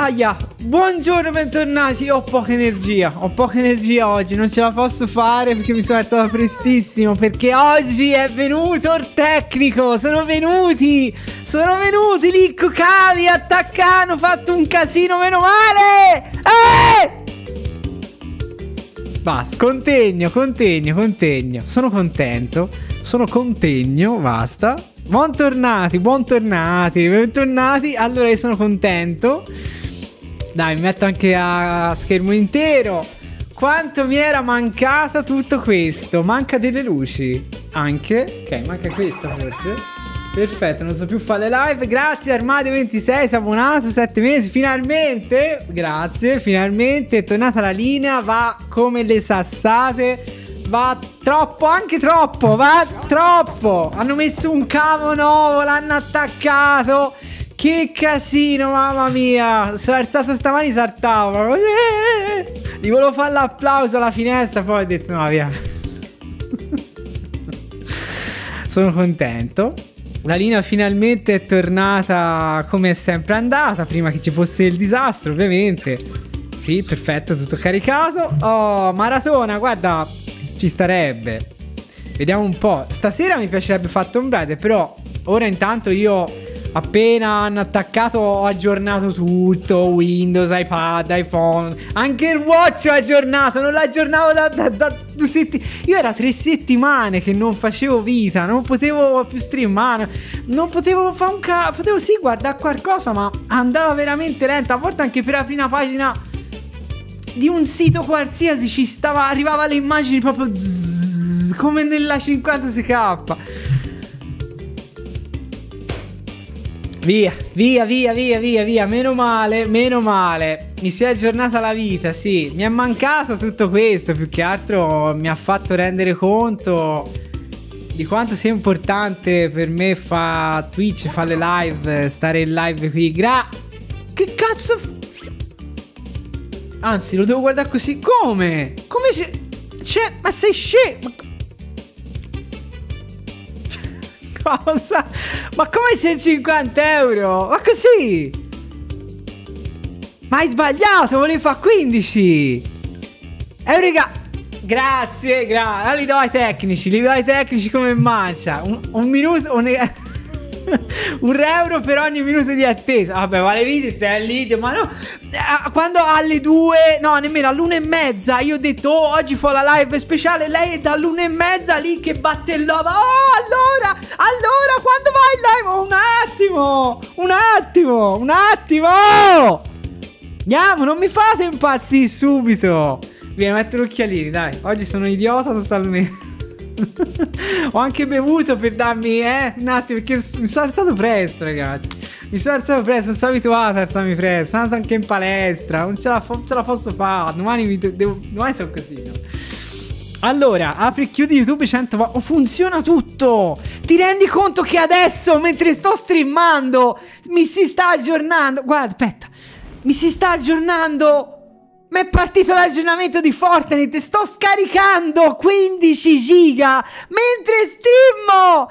Aia, buongiorno, bentornati. Ho poca energia oggi, non ce la posso fare perché mi sono alzato prestissimo, perché oggi è venuto il tecnico. Sono venuti Licco, Cavi, attaccano, ho fatto un casino, meno male. Basta, contegno. Sono contento, basta. Bentornati. Allora, io sono contento. Dai, mi metto anche a schermo intero. Quanto mi era mancato tutto questo. Manca delle luci anche. Ok, manca questa forse. Perfetto, non so più fare le live. Grazie Armadio26, si è abbonato 7 mesi. Finalmente, grazie. Finalmente è tornata la linea. Va come le sassate. Va troppo, anche troppo. Va troppo. Hanno messo un cavo nuovo, l'hanno attaccato. Che casino, mamma mia. Sono alzato stamani, saltavo. Gli volevo fare l'applauso alla finestra, poi ho detto no, via. Sono contento. La linea finalmente è tornata come è sempre andata, prima che ci fosse il disastro, ovviamente. Sì, perfetto, tutto caricato. Oh, maratona, guarda, ci starebbe. Vediamo un po'. Stasera mi piacerebbe fare Tomb Raider, però ora intanto io appena hanno attaccato ho aggiornato tutto. Windows, iPad, iPhone. Anche il Watch ho aggiornato. Non l'aggiornavo da 2 settimane. Io era 3 settimane che non facevo vita. Non potevo più streamare. Non potevo fare un cazzo. Potevo sì guardare qualcosa, ma andava veramente lenta. A volte anche per la prima pagina di un sito qualsiasi ci stava, arrivava le immagini proprio zzz, come nella 50sk. Via. Meno male. Mi si è aggiornata la vita, sì. Mi è mancato tutto questo. Più che altro mi ha fatto rendere conto di quanto sia importante per me fa Twitch, fare le live, stare in live qui. Che cazzo? Anzi, lo devo guardare così. Come? Come c'è? Ma sei scemo? Cosa? Ma come c'è 50 euro? Ma così? Ma hai sbagliato, volevi fare 15. Grazie. Li do ai tecnici come mancia. Un minuto. Un euro per ogni minuto di attesa. Vabbè, vale video se è lì. Ma no, quando alle 2, no, nemmeno all'1:30 io ho detto oh, oggi fa la live speciale. Lei è dall'1:30 lì che batte il lava. Oh, allora quando vai in live? Oh, un attimo. Andiamo, non mi fate impazzire subito. Via, metto gli occhialini, dai. Oggi sono idiota totalmente. Ho anche bevuto per darmi un attimo, perché mi sono alzato presto, ragazzi. Non sono abituato a alzarmi presto. Sono andato anche in palestra. Non ce la posso fare. Domani sono così, no? Allora, apri e chiudi YouTube 100 volte. Oh, funziona tutto. Ti rendi conto che adesso, mentre sto streamando, mi si sta aggiornando. Guarda, aspetta. Mi si sta aggiornando. Ma è partito l'aggiornamento di Fortnite. Sto scaricando 15 giga mentre streamo.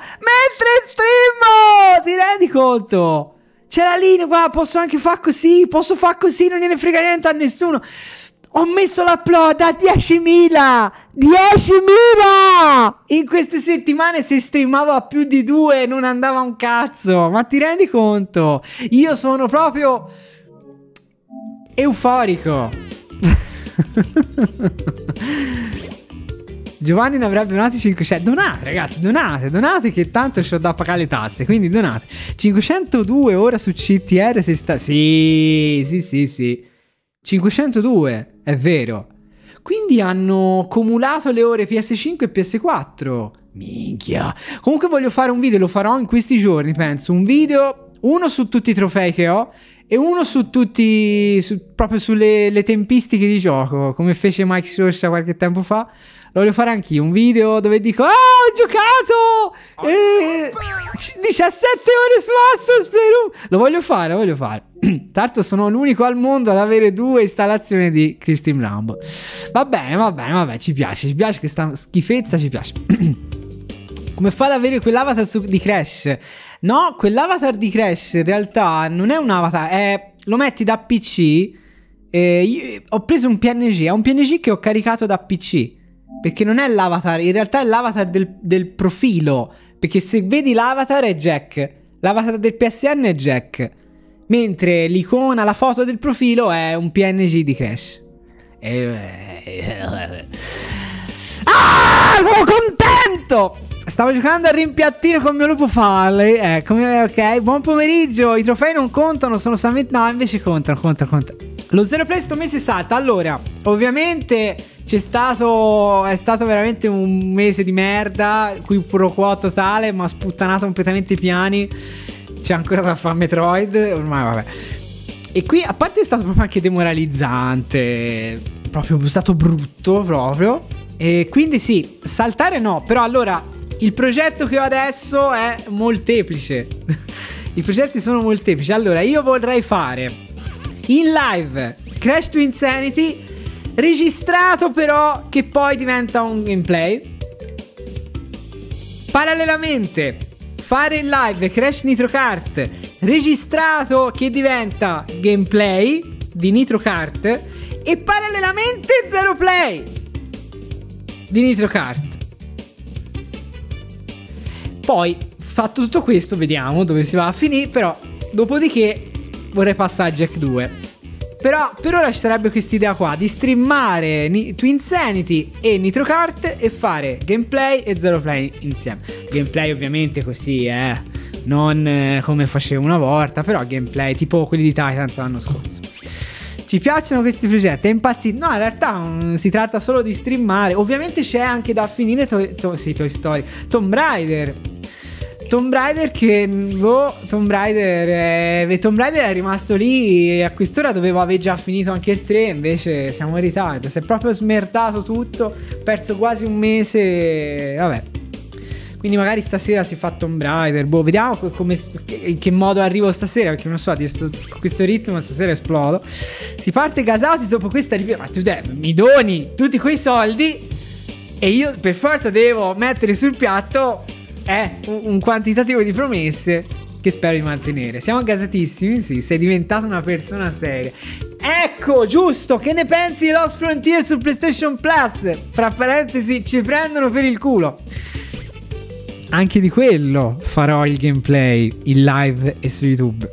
Ti rendi conto? C'è la linea qua. Posso anche fare così. Non gliene frega niente a nessuno. Ho messo l'upload a 10.000. In queste settimane se streamavo a più di 2 non andava un cazzo. Ma ti rendi conto? Io sono proprio euforico. Giovanni ne avrebbe donati 500. Donate, ragazzi, donate che tanto c'ho da pagare le tasse, quindi donate. 502 ora su CTR se sta. Sì. 502, è vero. Quindi hanno cumulato le ore PS5 e PS4. Minchia. Comunque voglio fare un video, lo farò in questi giorni, penso. Un video, uno su tutti i trofei che ho e uno su tutti, proprio sulle tempistiche di gioco, come fece Mike Scioscia qualche tempo fa. Lo voglio fare anch'io, un video dove dico ho giocato 17 ore su Astro's Playroom. Lo voglio fare. Tanto sono l'unico al mondo ad avere 2 installazioni di Cristim Rambo. Va bene, ci piace questa schifezza, ci piace. Come fa ad avere quell'avatar di Crash? No, quell'avatar di Crash in realtà non è un avatar, lo metti da PC. Io ho preso un PNG, è un PNG che ho caricato da PC. Perché non è l'avatar, in realtà è l'avatar del profilo. Perché se vedi l'avatar è Jack, l'avatar del PSN è Jack, mentre l'icona, la foto del profilo è un PNG di Crash. Ah, sono contento! Stavo giocando a rimpiattino con mio lupo Farley. Ok, buon pomeriggio. I trofei non contano, sono solamente... No, invece contano. Lo zero play sto mese salta. Allora, ovviamente è stato veramente un mese di merda, qui pro quo totale, ma ha sputtanato completamente i piani. C'è ancora da fare Metroid, ormai vabbè. E qui, a parte è stato proprio anche demoralizzante, proprio è stato brutto proprio. E quindi sì, saltare no, però allora il progetto che ho adesso è molteplice. I progetti sono molteplici. Allora, io vorrei fare in live Crash to Insanity registrato, però che poi diventa un gameplay. Parallelamente fare in live Crash Nitro Kart registrato che diventa gameplay di Nitro Kart. E parallelamente zero play di Nitro Kart. Poi, fatto tutto questo, vediamo dove si va a finire. Però, dopodiché, vorrei passare a Jack 2. Però, per ora ci sarebbe quest'idea qua di streamare Twinsanity e Nitro Kart e fare gameplay e zero play insieme. Gameplay, ovviamente, così, non come facevo una volta, però gameplay tipo quelli di Titans l'anno scorso. Ci piacciono questi progetti? È impazzito? No, in realtà si tratta solo di streamare. Ovviamente c'è anche da finire Toy Story, Tomb Raider che Tomb Raider è rimasto lì e a quest'ora dovevo aver già finito anche il 3, invece siamo in ritardo. Si è proprio smerdato tutto, perso quasi un mese. Vabbè, quindi magari stasera si fa Tomb Raider. Vediamo in che modo arrivo stasera, perché non so, con questo ritmo stasera esplodo. Si parte gasati dopo questa ripresa. Ma tu mi doni tutti quei soldi e io per forza devo mettere sul piatto un quantitativo di promesse che spero di mantenere. Siamo gasatissimi. Sì, sei diventato una persona seria. Ecco, giusto, che ne pensi di Lost Frontier su PlayStation Plus? Fra parentesi, ci prendono per il culo. Anche di quello farò il gameplay in live e su YouTube.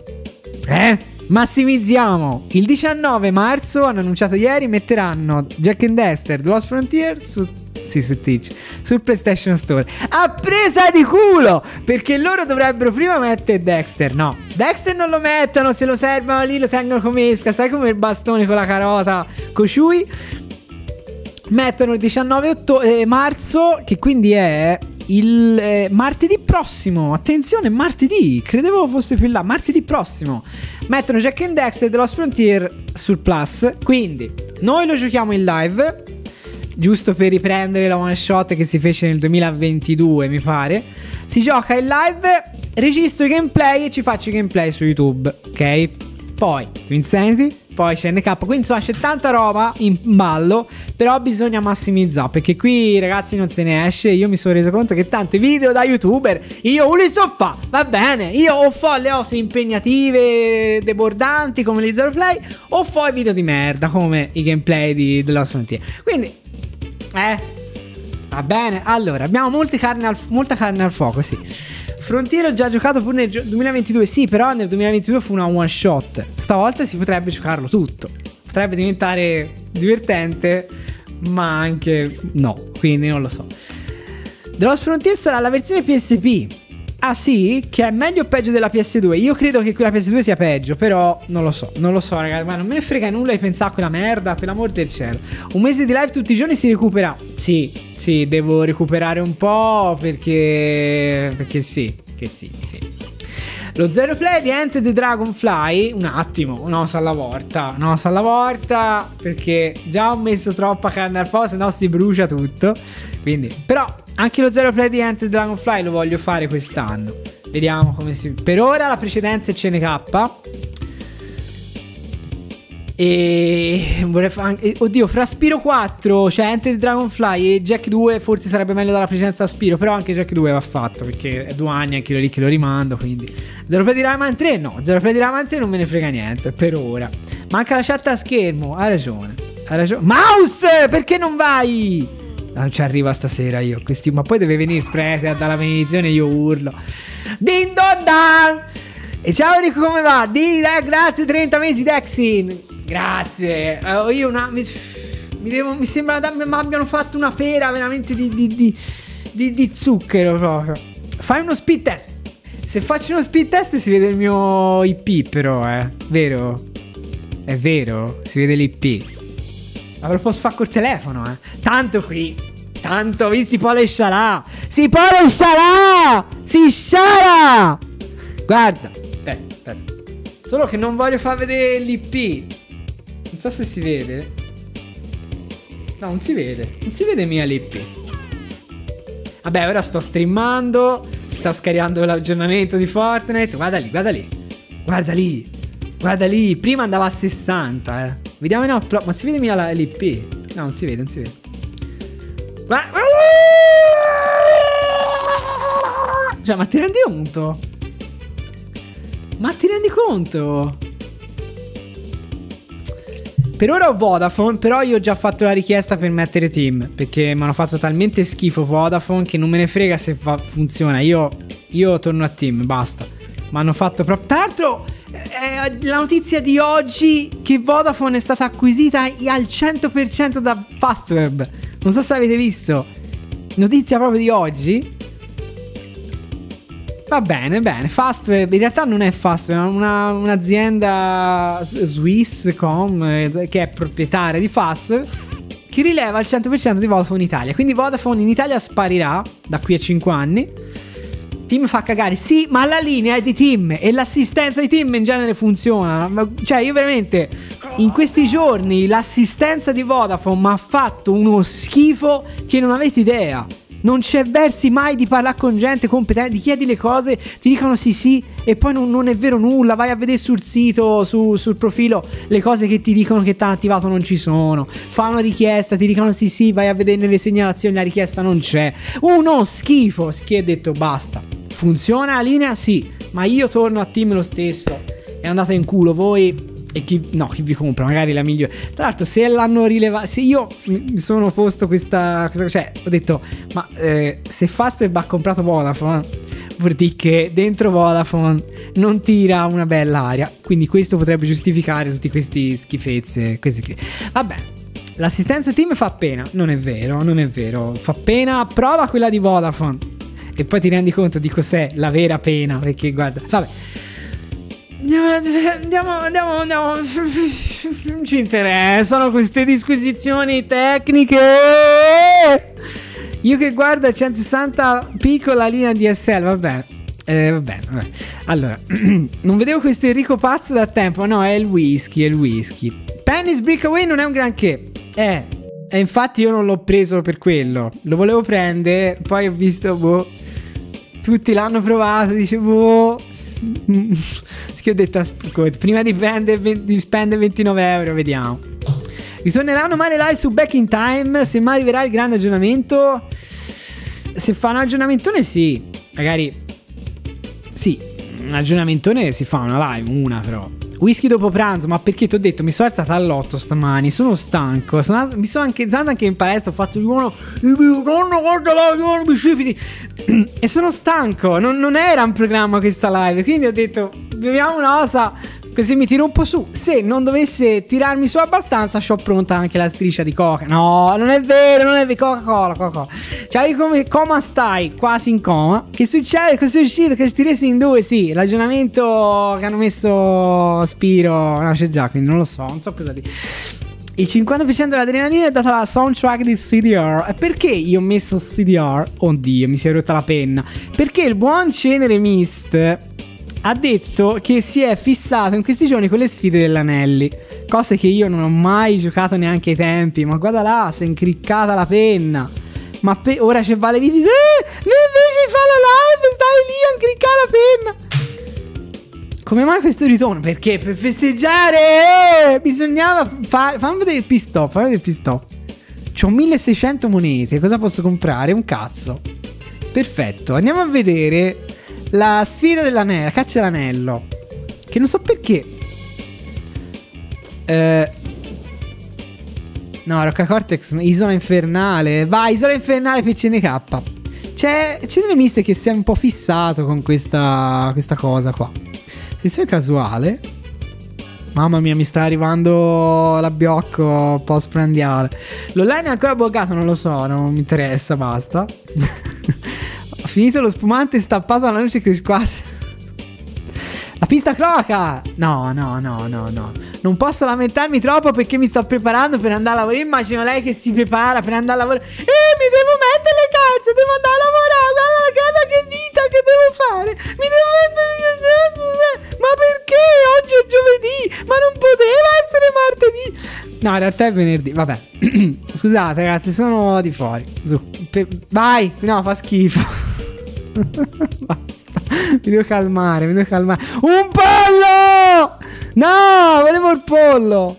Massimizziamo. Il 19 marzo, hanno annunciato ieri, metteranno Jack and Dexter The Lost Frontier su Twitch, sul PlayStation Store. A presa di culo, perché loro dovrebbero prima mettere Dexter. No, Dexter non lo mettono, se lo servono lì lo tengono come esca. Sai, come il bastone con la carota Koshui. Mettono il 19 marzo, che quindi è il martedì prossimo. Attenzione, martedì, credevo fosse più in là. Martedì prossimo mettono Jack and Dexter The Lost Frontier sul Plus. Quindi noi lo giochiamo in live, giusto per riprendere la one shot che si fece nel 2022, mi pare. Si gioca in live, registro i gameplay e ci faccio i gameplay su YouTube, ok? Poi Twinsanity, poi CNK. Quindi insomma c'è tanta roba in ballo, però bisogna massimizzare, perché qui ragazzi non se ne esce. Io mi sono reso conto che tanti video da youtuber io li so fa, va bene, io o fo le cose impegnative debordanti come gli zero play, o fo i video di merda come i gameplay di The Lost Frontier. Quindi va bene. Allora, abbiamo molta carne al fuoco, sì. Frontier ho già giocato pure nel 2022. Sì, però nel 2022 fu una one shot. Stavolta si potrebbe giocarlo tutto. Potrebbe diventare divertente, ma anche no. Quindi non lo so. The Lost Frontier sarà la versione PSP. Ah sì? Che è meglio o peggio della PS2? Io credo che quella PS2 sia peggio, però non lo so ragazzi, ma non me ne frega nulla di pensare a quella merda, per l'amor del cielo. Un mese di live tutti i giorni si recupera. Sì, devo recuperare un po' perché sì. Lo zero play di Enter the Dragonfly, un attimo, no, alla volta, perché già ho messo troppa carne al fuoco, se no si brucia tutto. Quindi, però anche lo zero play di Enter the Dragonfly lo voglio fare quest'anno. Vediamo come si... Per ora la precedenza è CNK. E vorrei fare oddio, fra Spiro 4, cioè Enter the Dragonfly e Jack 2 forse sarebbe meglio dalla presenza a Spiro, però anche Jack 2 va fatto perché è 2 anni anche lì che lo rimando, quindi Zero Play di Rayman 3 no, Zero Play di Rayman 3 non me ne frega niente per ora. Manca la chat a schermo, hai ragione. Mouse, perché non vai? Non ci arriva stasera io ma poi deve venire prete dalla benedizione, io urlo din don dan. E ciao Rico, come va? Grazie, 30 mesi Dexin. Grazie. Io mi sembra mi abbiano fatto una pera veramente di zucchero proprio. Fai uno speed test. Se faccio uno speed test si vede il mio IP però, vero? È vero, si vede l'IP. Ma ve lo posso fare col telefono, Tanto qui si può lasciare. Si può lasciare. Si sciara. Guarda. Aspetta. Solo che non voglio far vedere l'IP. Non so se si vede. No, non si vede. Non si vede mia l'IP. Vabbè, ora sto streamando. Sto scaricando l'aggiornamento di Fortnite. Guarda lì. Guarda lì. Prima andava a 60, Vediamo in upload. Ma si vede mia l'IP? No, non si vede. Cioè, ma ti rendi conto? Per ora ho Vodafone, però io ho già fatto la richiesta per mettere Team, perché mi hanno fatto talmente schifo Vodafone che non me ne frega se funziona. Io torno a Team, basta. Mi hanno fatto proprio. Tra l'altro la notizia di oggi che Vodafone è stata acquisita al 100% da Fastweb. Non so se avete visto. Notizia proprio di oggi. Va bene, Fastweb in realtà non è Fastweb, è un'azienda Swisscom che è proprietaria di Fastweb, che rileva il 100% di Vodafone Italia. Quindi Vodafone in Italia sparirà da qui a 5 anni. Team fa cagare, sì, ma la linea è di Team e l'assistenza di Team in genere funziona. Cioè io veramente in questi giorni l'assistenza di Vodafone mi ha fatto uno schifo che non avete idea. Non c'è versi mai di parlare con gente competente, di chiedi le cose, ti dicono sì e poi non è vero nulla. Vai a vedere sul sito, sul profilo, le cose che ti dicono che ti hanno attivato non ci sono. Fa una richiesta, ti dicono sì, vai a vedere nelle segnalazioni, la richiesta non c'è. Uno schifo. Che ha detto basta. Funziona la linea? Sì, ma io torno a Team lo stesso. È andata in culo voi. E chi vi compra, magari la migliore. Tra l'altro, se l'hanno rilevata, se io mi sono posto questa cioè, ho detto, ma se Fastweb ha comprato Vodafone, vuol dire che dentro Vodafone non tira una bella aria. Quindi questo potrebbe giustificare tutti questi schifezze. Vabbè, l'assistenza Team fa pena. Non è vero. Fa pena, prova quella di Vodafone e poi ti rendi conto di cos'è la vera pena. Perché guarda, vabbè. Andiamo. Non ci interessano queste disquisizioni tecniche. Io che guardo a 160p con la linea DSL. Va bene. Allora, non vedevo questo Enrico pazzo da tempo. No, è il whisky. Penny's Breakaway non è un granché. E infatti io non l'ho preso per quello. Lo volevo prendere, poi ho visto, tutti l'hanno provato, dicevo, che ho detto, prima di spendere 29 euro, vediamo. Ritorneranno mai le live su Back in Time? Se mai arriverà il grande aggiornamento? Se fa un aggiornamentone, sì. Magari sì, un aggiornamentone si fa, una live, una però. Whisky dopo pranzo, ma perché ti ho detto, mi sono alzata all'8 stamani, sono stanco, mi sono anche in palestra, ho fatto guarda là, bicipiti, e sono stanco, non era un programma questa live, quindi ho detto, beviamo una cosa, così mi tiro un po' su. Se non dovesse tirarmi su abbastanza, c'ho pronta anche la striscia di coca. No, non è vero, Coca-Cola. Ciao, come stai? Quasi in coma. Che succede? Cosa è uscito? Che stiresi in due? Sì, l'aggiornamento che hanno messo Spiro, no, c'è già, quindi non so cosa dire. Il 50% dell'adrenalina è data dalla soundtrack di CDR. E perché io ho messo CDR? Oddio, mi si è rotta la penna. Perché il buon Cenere Mist ha detto che si è fissato in questi giorni con le sfide dell'Anelli, cose che io non ho mai giocato neanche ai tempi. Ma guarda là, si è incriccata la penna. Ma ora c'è Vale Viti, invece fa la live, stai lì a incriccare la penna. come mai questo ritorno? Perché per festeggiare bisognava fammi vedere il pistop. Fammi vedere il pistop. C'ho 1600 monete. Cosa posso comprare? Un cazzo. Perfetto. Andiamo a vedere la sfida dell'anello. La caccia all'anello. Che non so perché. No, Rocca Cortex. Isola infernale. Vai, isola infernale per CNK. C'è delle miste che si è un po' fissato con questa cosa qua. Sessione casuale. Mamma mia, mi sta arrivando l'abbiocco post-prandiale. L'online è ancora buggato, non lo so, non mi interessa, basta. Ho finito lo spumante stappato alla luce che squadra. La pista croca! No. Non posso lamentarmi troppo perché mi sto preparando per andare a lavorare. Immagino lei che si prepara per andare a lavorare. Mi devo mettere le calze, devo andare a lavorare. Guarda che vita che devo fare. Mi devo mettere. Ma perché? Oggi è giovedì, ma non poteva essere martedì. No, in realtà è venerdì. Vabbè. Scusate, ragazzi, sono di fuori. Vai. No, fa schifo. Basta. Mi devo calmare. Un pollo! No, volevo il pollo.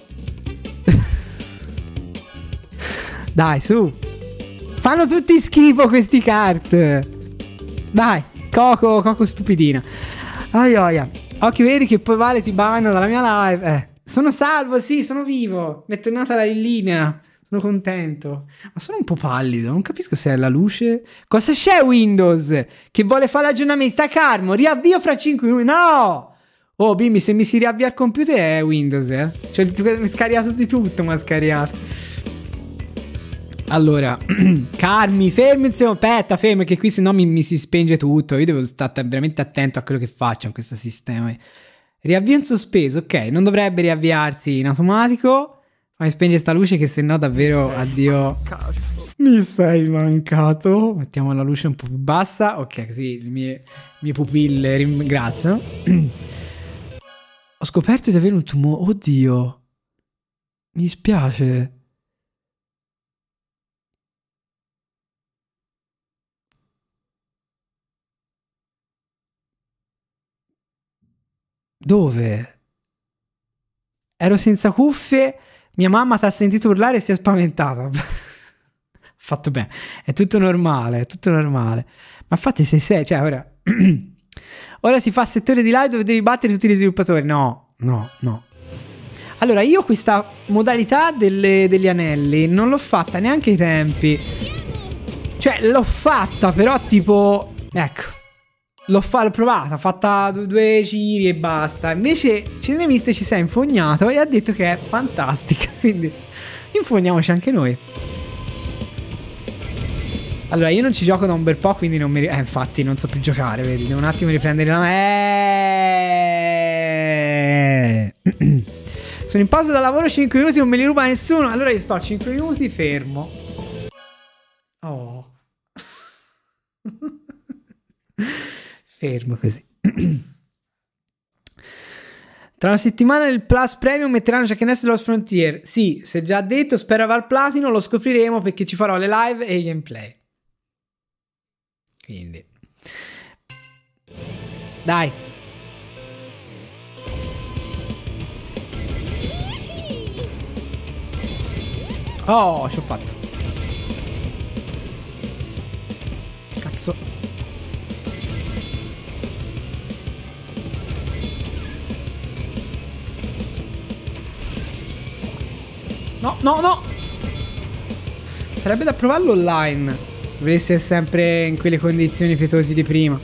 Dai, su. Fanno tutti schifo questi kart. Dai, Coco stupidina. Aia. Occhio veri che poi Vale ti banno dalla mia live. Sono salvo, sì, sono vivo. Mi è tornata la linea. Sono contento. Ma sono un po' pallido. Non capisco se è la luce. Cosa c'è Windows? Che vuole fare l'aggiornamento? Sta calmo. Riavvio fra 5 minuti. No! Oh, Bimbi, se mi si riavvia il computer è Windows, Cioè, mi ha scaricato di tutto, mi ha scaricato. Allora, calmi, fermi, aspetta, fermi, che qui se no mi si spenge tutto. Io devo stare veramente attento a quello che faccio in questo sistema. Riavvio in sospeso, ok, non dovrebbe riavviarsi in automatico. Ma mi spenge sta luce che se no davvero addio. Mi sei mancato. Mettiamo la luce un po' più bassa. Ok, così le mie pupille ringraziano. Ho scoperto di avere un tumore. Oddio. Mi dispiace. Dove? Ero senza cuffie. Mia mamma ti ha sentito urlare e si è spaventata. Fatto bene. È tutto normale. Ma infatti sei. Cioè ora. Ora si fa settore di live dove devi battere tutti gli sviluppatori. No. Allora, io questa modalità degli anelli non l'ho fatta neanche ai tempi. Cioè, l'ho fatta, però tipo... Ecco. L'ho provata, ho fatta 2 giri e basta. Invece Cinemiste ci si è infognato e ha detto che è fantastica. Quindi infogniamoci anche noi. Allora, io non ci gioco da un bel po', quindi non mi... infatti non so più giocare, vedi. Devo un attimo riprendere la... Sono in pausa da lavoro 5 minuti, non me li ruba nessuno. Allora io sto 5 minuti fermo. Oh. Fermo così. Tra una settimana nel Plus Premium metteranno Jack and Daxter Lost Frontier. Sì, se già detto, spero aver platino, lo scopriremo perché ci farò le live e i gameplay. Quindi dai. Oh, ci ho fatto. Cazzo. No. Sarebbe da provarlo online. Dovrei essere sempre in quelle condizioni pietosi di prima.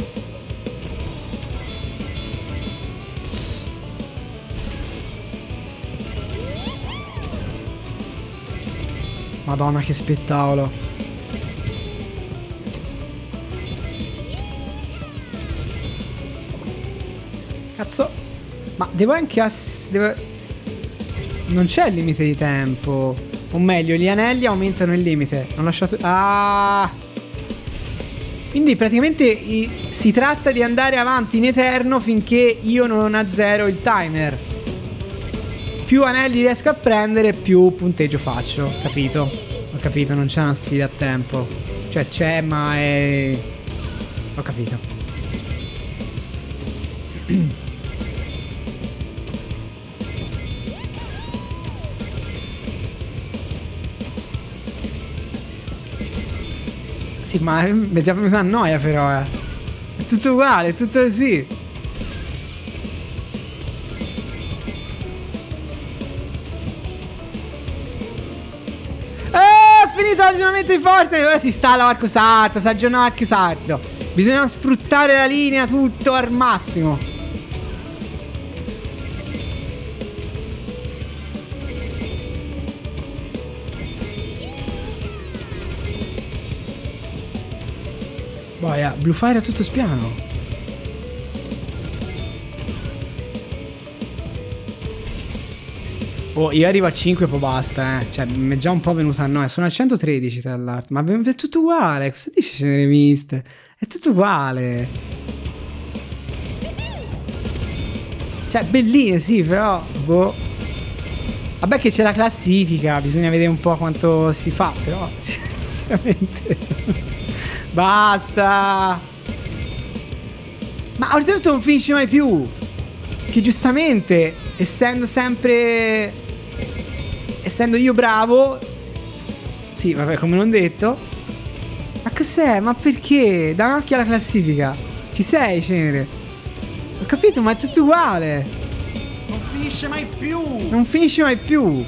Madonna, che spettacolo. Cazzo. Ma devo anche... Non c'è il limite di tempo. O meglio, gli anelli aumentano il limite. Non lasciato... Ah! Quindi praticamente si tratta di andare avanti in eterno finché io non azzero il timer. Più anelli riesco a prendere, più punteggio faccio. Capito? Ho capito, non c'è una sfida a tempo. Cioè c'è, ma è... Ho capito. Sì, ma mi è già venuta a noia però, È tutto uguale, è tutto così. Finito l'aggiornamento di Fortnite. Ora si installa qualcos'altro, si aggiorna qualcos'altro. Bisogna sfruttare la linea tutto al massimo. Boia, Blue Fire è tutto spiano. Oh, io arrivo a 5 poi basta, Cioè, mi è già un po' venuta a noia. Sono al 113 tra l'altro. Ma è tutto uguale. Cosa dici, Ceneremiste? È tutto uguale. Cioè, belline, sì, però boh. Vabbè che c'è la classifica. Bisogna vedere un po' quanto si fa. Però, sinceramente basta. Ma oltretutto non finisce mai più. Che giustamente, essendo io bravo. Sì, vabbè, come non detto. Ma cos'è? Ma perché? Da un occhio alla classifica. Ci sei, Cenere? Ho capito, ma è tutto uguale. Non finisce mai più. Non finisce mai più.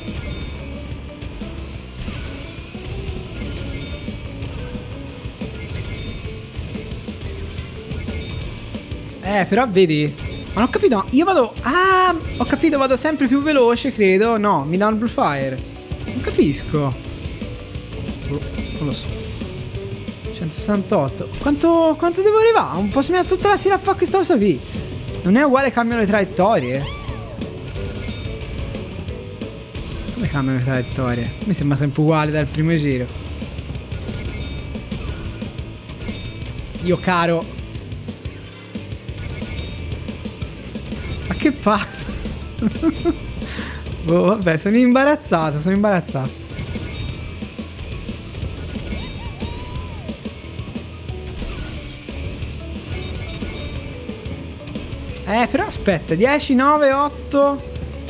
Però vedi. Ma non ho capito, io vado... Ah, ho capito, vado sempre più veloce, credo. No, mi dà un Blue Fire. Non capisco. Non lo so. 168. Quanto devo arrivare? Un po' si mette tutta la sera a fare questa cosa qui. Non è uguale, cambiano le traiettorie. Come cambiano le traiettorie? Mi sembra sempre uguale dal primo giro. Io caro... Ma che fa? Boh, vabbè, sono imbarazzato, Però aspetta, 10, 9, 8.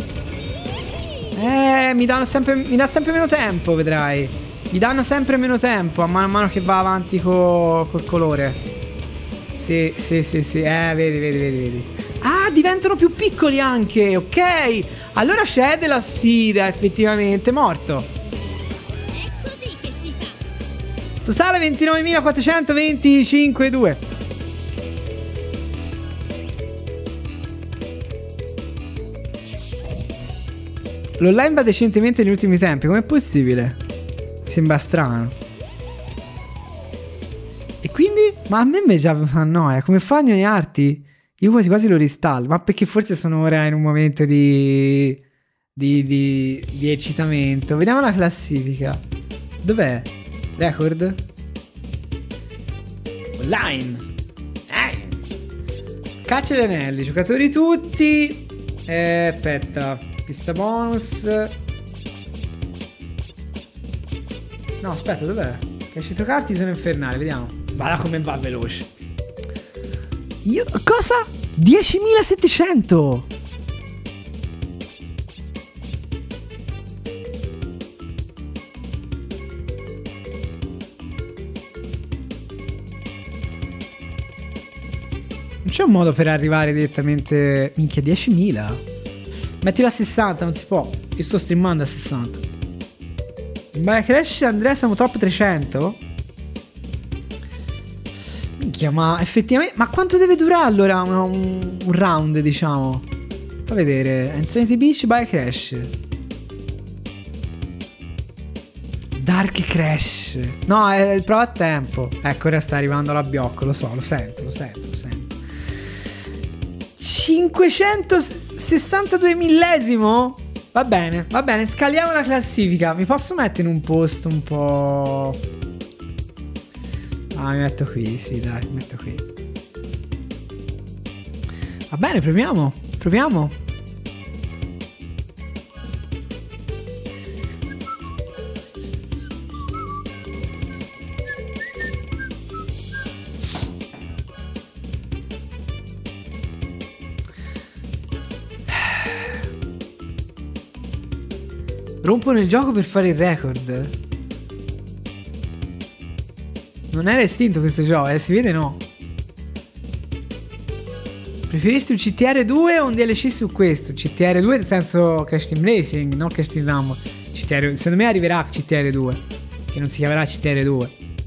Mi dà sempre meno tempo, vedrai. Mi danno sempre meno tempo a mano che va avanti col colore. Sì. Vedi. Ah, diventano più piccoli anche, ok. Allora c'è della sfida, effettivamente. Morto. È così che si fa. Totale 29.425,2. L'online va decentemente negli ultimi tempi. Com'è possibile? Mi sembra strano. E quindi? Ma a me già fa noia. Come fa a annoiarti? Io quasi lo ristallo. Ma perché forse sono ora in un momento di eccitamento. Vediamo la classifica. Dov'è? Record? Online. Caccia agli anelli. Giocatori tutti. Aspetta. Pista bonus. No, aspetta, dov'è? Che centrocarti sono infernali. Vediamo. Guarda come va veloce. Io... Cosa? 10.700. Non c'è un modo per arrivare direttamente... Minchia, 10.000? Mettilo a 60, non si può. Io sto streamando a 60. Ma cresce, Andrea, siamo top 300? Minchia, ma effettivamente... Ma quanto deve durare allora un round, diciamo? Fa vedere. Insanity Beach by Crash. Dark Crash. No, è il prova a tempo. Ecco, ora sta arrivando la Biocco. Lo so, lo sento. 562 millesimo? Va bene, scaliamo la classifica. Mi posso mettere in un posto un po'... Ah, mi metto qui, sì, dai, mi metto qui. Va bene, proviamo. Rompono il gioco per fare il record. Non era estinto questo gioco, si vede no. Preferisci un CTR 2 o un DLC su questo? CTR 2 nel senso Crash Team Racing, non Crash Team Rumble. CTR, secondo me arriverà CTR 2, che non si chiamerà CTR 2.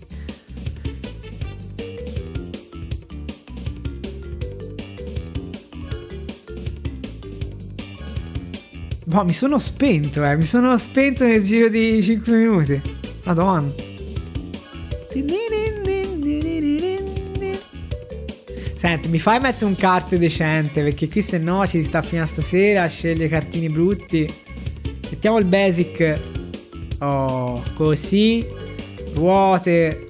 Boh, mi sono spento nel giro di 5 minuti. Madonna. Senti, mi fai mettere un kart decente, perché qui se no ci sta fino a stasera, sceglie cartini brutti. Mettiamo il basic. Oh, così. Ruote.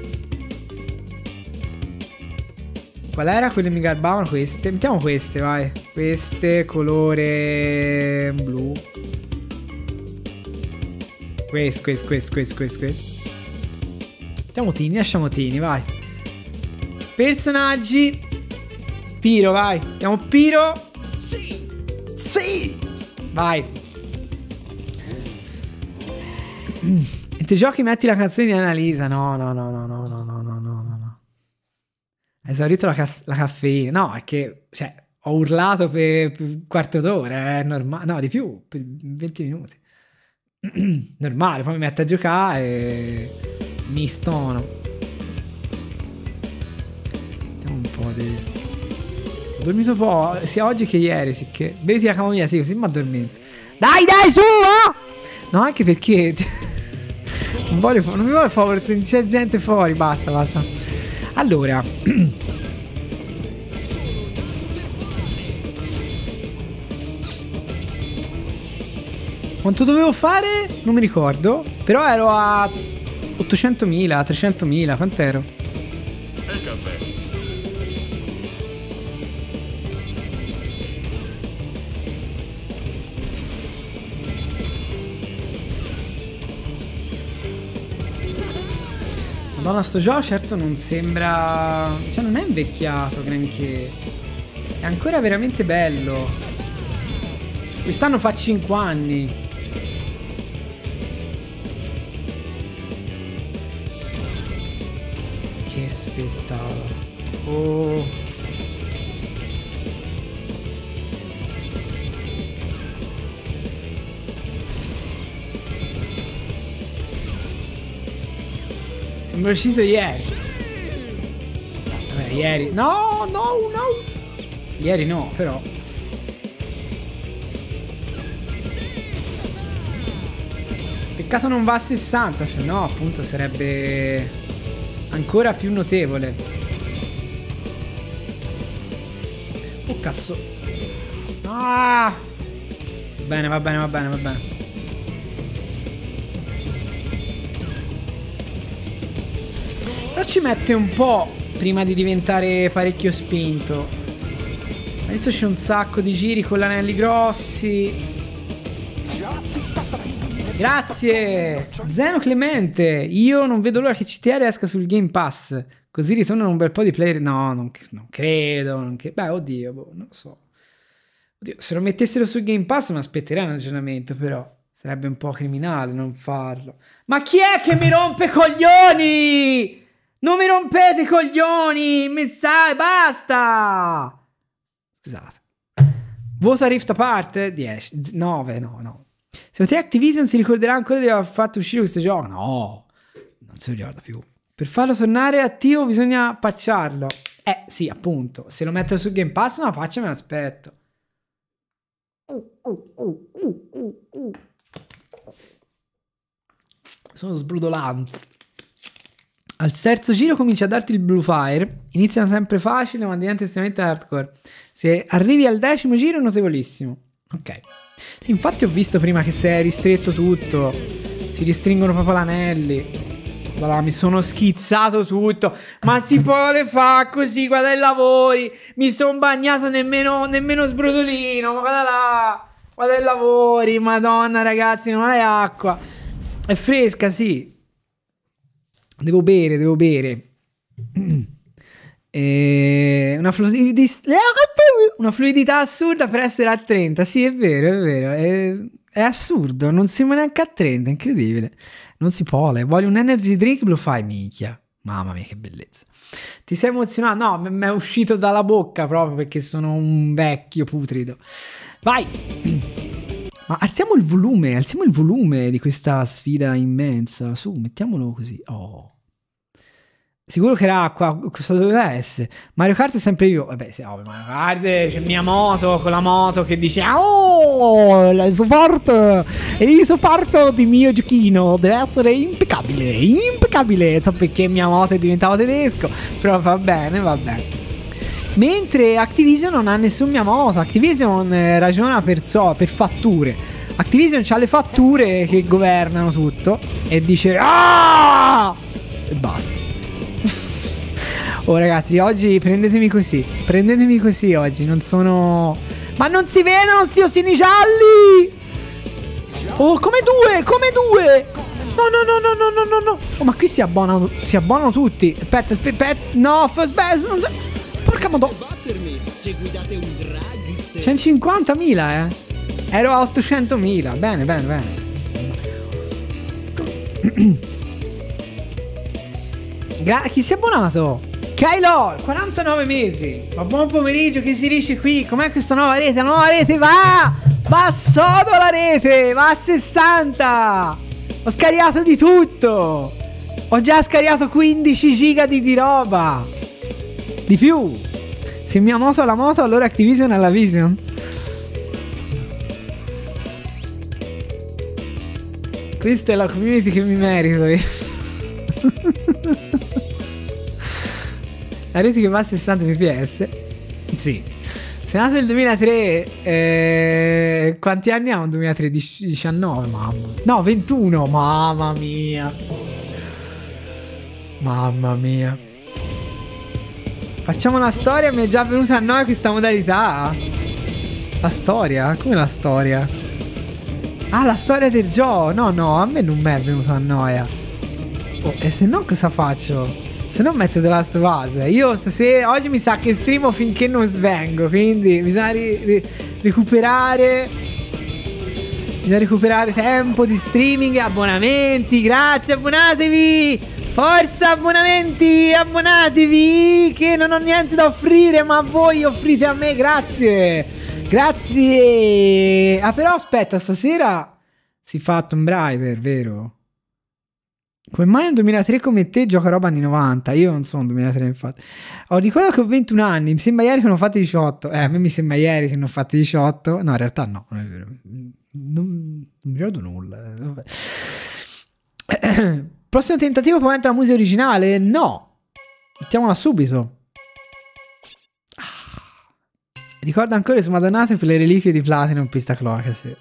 Qual era? Quelle mi garbavano queste. Mettiamo queste, vai. Queste, colore blu. Questo. Mettiamo Tini, lasciamo Tini, vai. Personaggi. Piro, vai. Mettiamo Piro. Sì. Vai. Mentre giochi metti la canzone di Annalisa. No. Hai esaurito la caffeina. No, è che, cioè, ho urlato per un quarto d'ora, è normale. No, di più, per 20 minuti. Normale, poi mi metto a giocare e mi stono. Mettiamo un po' di... Ho dormito un po' sia oggi che ieri, sì che... Bevi la camomilla, sì, così mi addormento. Dai, su! No, anche perché... non mi voglio fare, se c'è gente fuori, basta. Allora... Quanto dovevo fare? Non mi ricordo. Però ero a 800.000, 300.000, quant'ero? E caffè. Madonna, sto gioco certo non sembra... Cioè non è invecchiato granché. È ancora veramente bello. Quest'anno fa 5 anni. Che spettacolo. Oh. Sembra uscito ieri. Allora, ieri. No. Ieri no, però. Peccato non va a 60, se no appunto sarebbe ancora più notevole. Oh cazzo. Ah! Va bene. Però ci mette un po' prima di diventare parecchio spinto. All'inizio c'è un sacco di giri con l'anelli grossi. Grazie Zeno Clemente. Io non vedo l'ora che CTR esca sul Game Pass, così ritornano un bel po' di player. No, non credo. Beh, oddio, non lo so. Oddio, se lo mettessero sul Game Pass mi aspetterei un aggiornamento, però sarebbe un po' criminale non farlo. Ma chi è che mi rompe i coglioni? Non mi rompete i coglioni, messaggi, basta. Scusate. Voto a Rift Apart 10, 9, no. Secondo te Activision si ricorderà ancora di aver fatto uscire questo gioco? No, non si ricorda più. Per farlo tornare attivo bisogna patcharlo. Sì, appunto. Se lo metto su Game Pass una patch me l'aspetto. Sono sbrudolanti. Al terzo giro comincia a darti il Blue Fire. Iniziano sempre facile ma diventa estremamente hardcore. Se arrivi al 10° giro è notevolissimo. Ok. Sì, infatti ho visto prima che si è ristretto tutto. Si restringono proprio l'anelli. Allora, mi sono schizzato tutto. Ma si può fare così? Guarda i lavori. Mi sono bagnato nemmeno sbrodolino. Ma guarda là. Guarda i lavori. Madonna ragazzi, non hai acqua. È fresca, sì. Devo bere. Una fluidità assurda per essere a 30. Sì, è vero. È assurdo. Non siamo neanche a 30. È incredibile. Non si può. Voglio un energy drink. Lo fai, minchia. Mamma mia, che bellezza. Ti sei emozionato? No, mi è uscito dalla bocca proprio perché sono un vecchio putrido. Vai! Ma alziamo il volume di questa sfida immensa. Su, mettiamolo così. Oh. Sicuro che era qua, cosa doveva essere? Mario Kart è sempre io. Vabbè, sì, ovvio, Mario Kart, c'è Miyamoto con la moto che dice oh, il supporto di mio giochino deve essere impeccabile. So perché Miyamoto è diventato tedesco, però va bene. Mentre Activision non ha nessun Miyamoto. Activision ragiona per fatture. Activision ha le fatture che governano tutto e dice ah! E basta. Oh ragazzi, oggi prendetemi così oggi, non sono... Ma non si vedono sti ossini gialli! Oh, come due! No! Oh, ma qui si abbonano tutti. Aspetta, no, porca madonna. 150.000, ero a 800.000, bene. Chi si è abbonato? Kylo, 49 mesi. Ma buon pomeriggio, che si dice qui? Com'è questa nuova rete? La nuova rete va sodo la rete, va a 60. Ho scaricato di tutto. Ho già scaricato 15 giga di roba. Di più. Se mia moto ha la moto, allora Activision ha la Vision. Questa è la community che mi merito io. La rete che va a 60 fps. Sì. Se è nato nel 2003, quanti anni ha un 2003? 19, mamma. No, 21, mamma mia. Facciamo una storia, mi è già venuta a noia questa modalità. La storia? Come la storia? Ah, la storia del gioco. No, a me non mi è venuta a noia. Oh, e se no cosa faccio? Se no metto The Last of Us. Io stasera, oggi mi sa che streamo finché non svengo. Quindi bisogna recuperare. Bisogna recuperare tempo di streaming e abbonamenti. Grazie, abbonatevi. Forza, abbonatevi. Che non ho niente da offrire, ma voi offrite a me. Grazie. Ah, però aspetta, stasera si fa Tomb Raider, vero? Come mai nel 2003 come te gioca roba anni 90? Io non sono 2003 infatti. Ho ricordato che ho 21 anni. Mi sembra ieri che ne ho fatti 18. A me mi sembra ieri che ne ho fatti 18. No, in realtà no, non è vero. Non mi ricordo nulla. Vabbè. Prossimo tentativo può mettere la musica originale? No. Mettiamola subito. Ricordo ancora le smadonnate per le reliquie di Platinum Pista Cloaca, sì.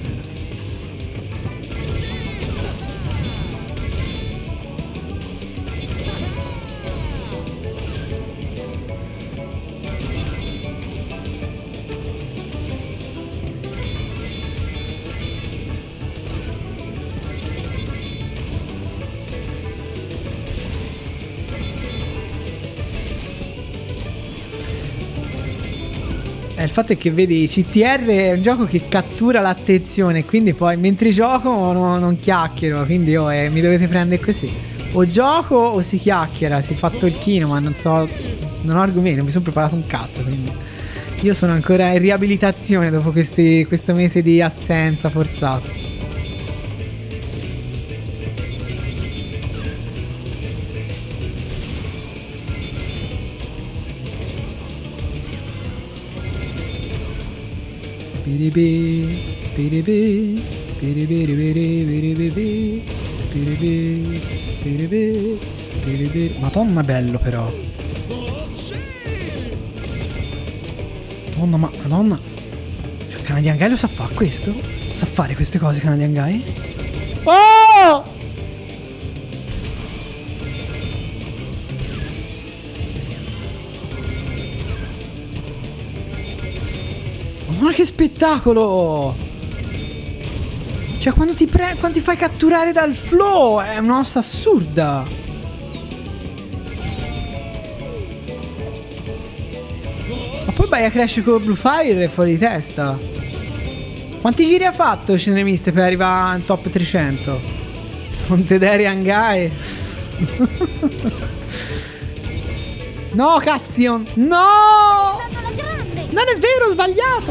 Il fatto è che vedi, CTR è un gioco che cattura l'attenzione, quindi poi mentre gioco non chiacchiero, quindi mi dovete prendere così. O gioco o si chiacchiera, si fa talchino, ma non so, non ho argomenti, non mi sono preparato un cazzo, quindi io sono ancora in riabilitazione dopo questo mese di assenza forzato. Madonna, bello però. Madonna. Cioè, Canadian Guy lo sa fare questo? Sa fare queste cose Canadian Guy? Oh! Ma che spettacolo! Cioè quando ti fai catturare dal flow è una cosa assurda. Ma poi vai a Crash con Blue Fire è fuori di testa. Quanti giri ha fatto Cenemiste per arrivare in top 300? Con Tederian Guy. No, Cazion. No! Alla grande! Non è vero, ho sbagliato.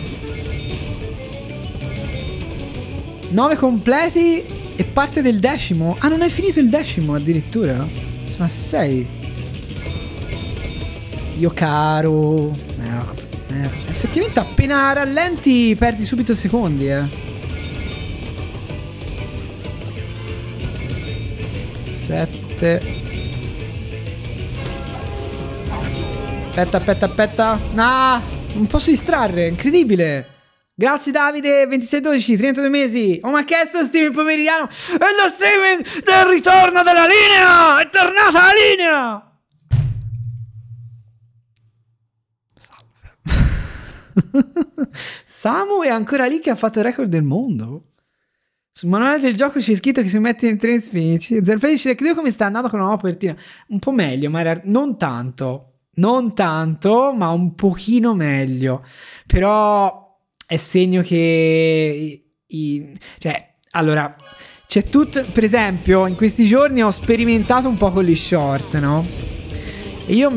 9 completi e parte del 10º. Ah, non hai finito il 10º addirittura? Sono a 6. Io caro. Merda. Effettivamente appena rallenti perdi subito secondi, 7. Aspetta. Nah, non posso distrarre, incredibile. Grazie Davide, 2612, 32 mesi. Oh, ma che è sto streaming pomeridiano? È lo streaming del ritorno della linea! È tornata la linea! Samu è ancora lì che ha fatto il record del mondo. Sul manuale del gioco c'è scritto che si mette in 3 spinici. Zerpelli dice che come sta andando con la nuova copertina. Un po' meglio, ma non tanto, ma un pochino meglio. Però è segno che cioè, allora, c'è tutto. Per esempio, in questi giorni ho sperimentato un po' con gli short, no? E io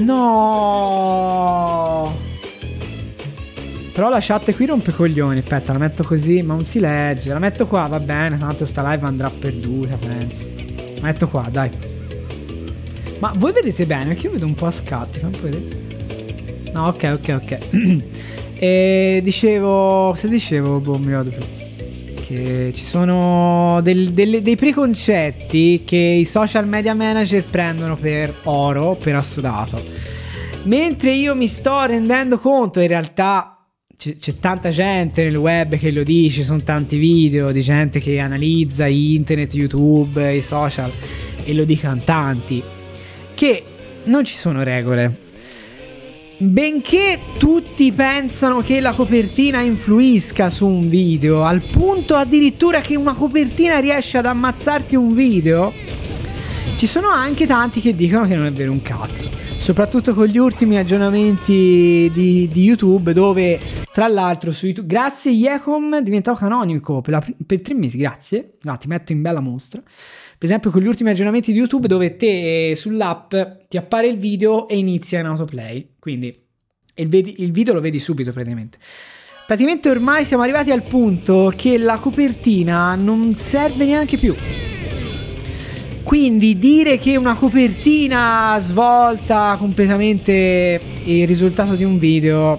no. Però la chat qui rompe coglioni. Aspetta, la metto così, ma non si legge. La metto qua, va bene. Tanto sta live andrà perduta, penso. La metto qua, dai. Ma voi vedete bene? Perché io vedo un po' a scatti. Fammi vedere. No, ok. E dicevo. Cosa dicevo? Boh, mi ricordo più. Che ci sono dei preconcetti che i social media manager prendono per oro, per assodato. Mentre io mi sto rendendo conto, in realtà. C'è tanta gente nel web che lo dice, sono tanti video di gente che analizza internet, YouTube, i social, e lo dicono tanti, che non ci sono regole. Benché tutti pensano che la copertina influisca su un video, al punto addirittura che una copertina riesce ad ammazzarti un video, ci sono anche tanti che dicono che non è vero un cazzo. Soprattutto con gli ultimi aggiornamenti di YouTube, dove tra l'altro su YouTube, grazie Yecom, è diventato canonico per 3 mesi, grazie. No, ti metto in bella mostra. Per esempio con gli ultimi aggiornamenti di YouTube, dove te sull'app ti appare il video e inizia in autoplay. Quindi il video lo vedi subito praticamente. Praticamente ormai siamo arrivati al punto che la copertina non serve neanche più. Quindi dire che una copertina svolta completamente il risultato di un video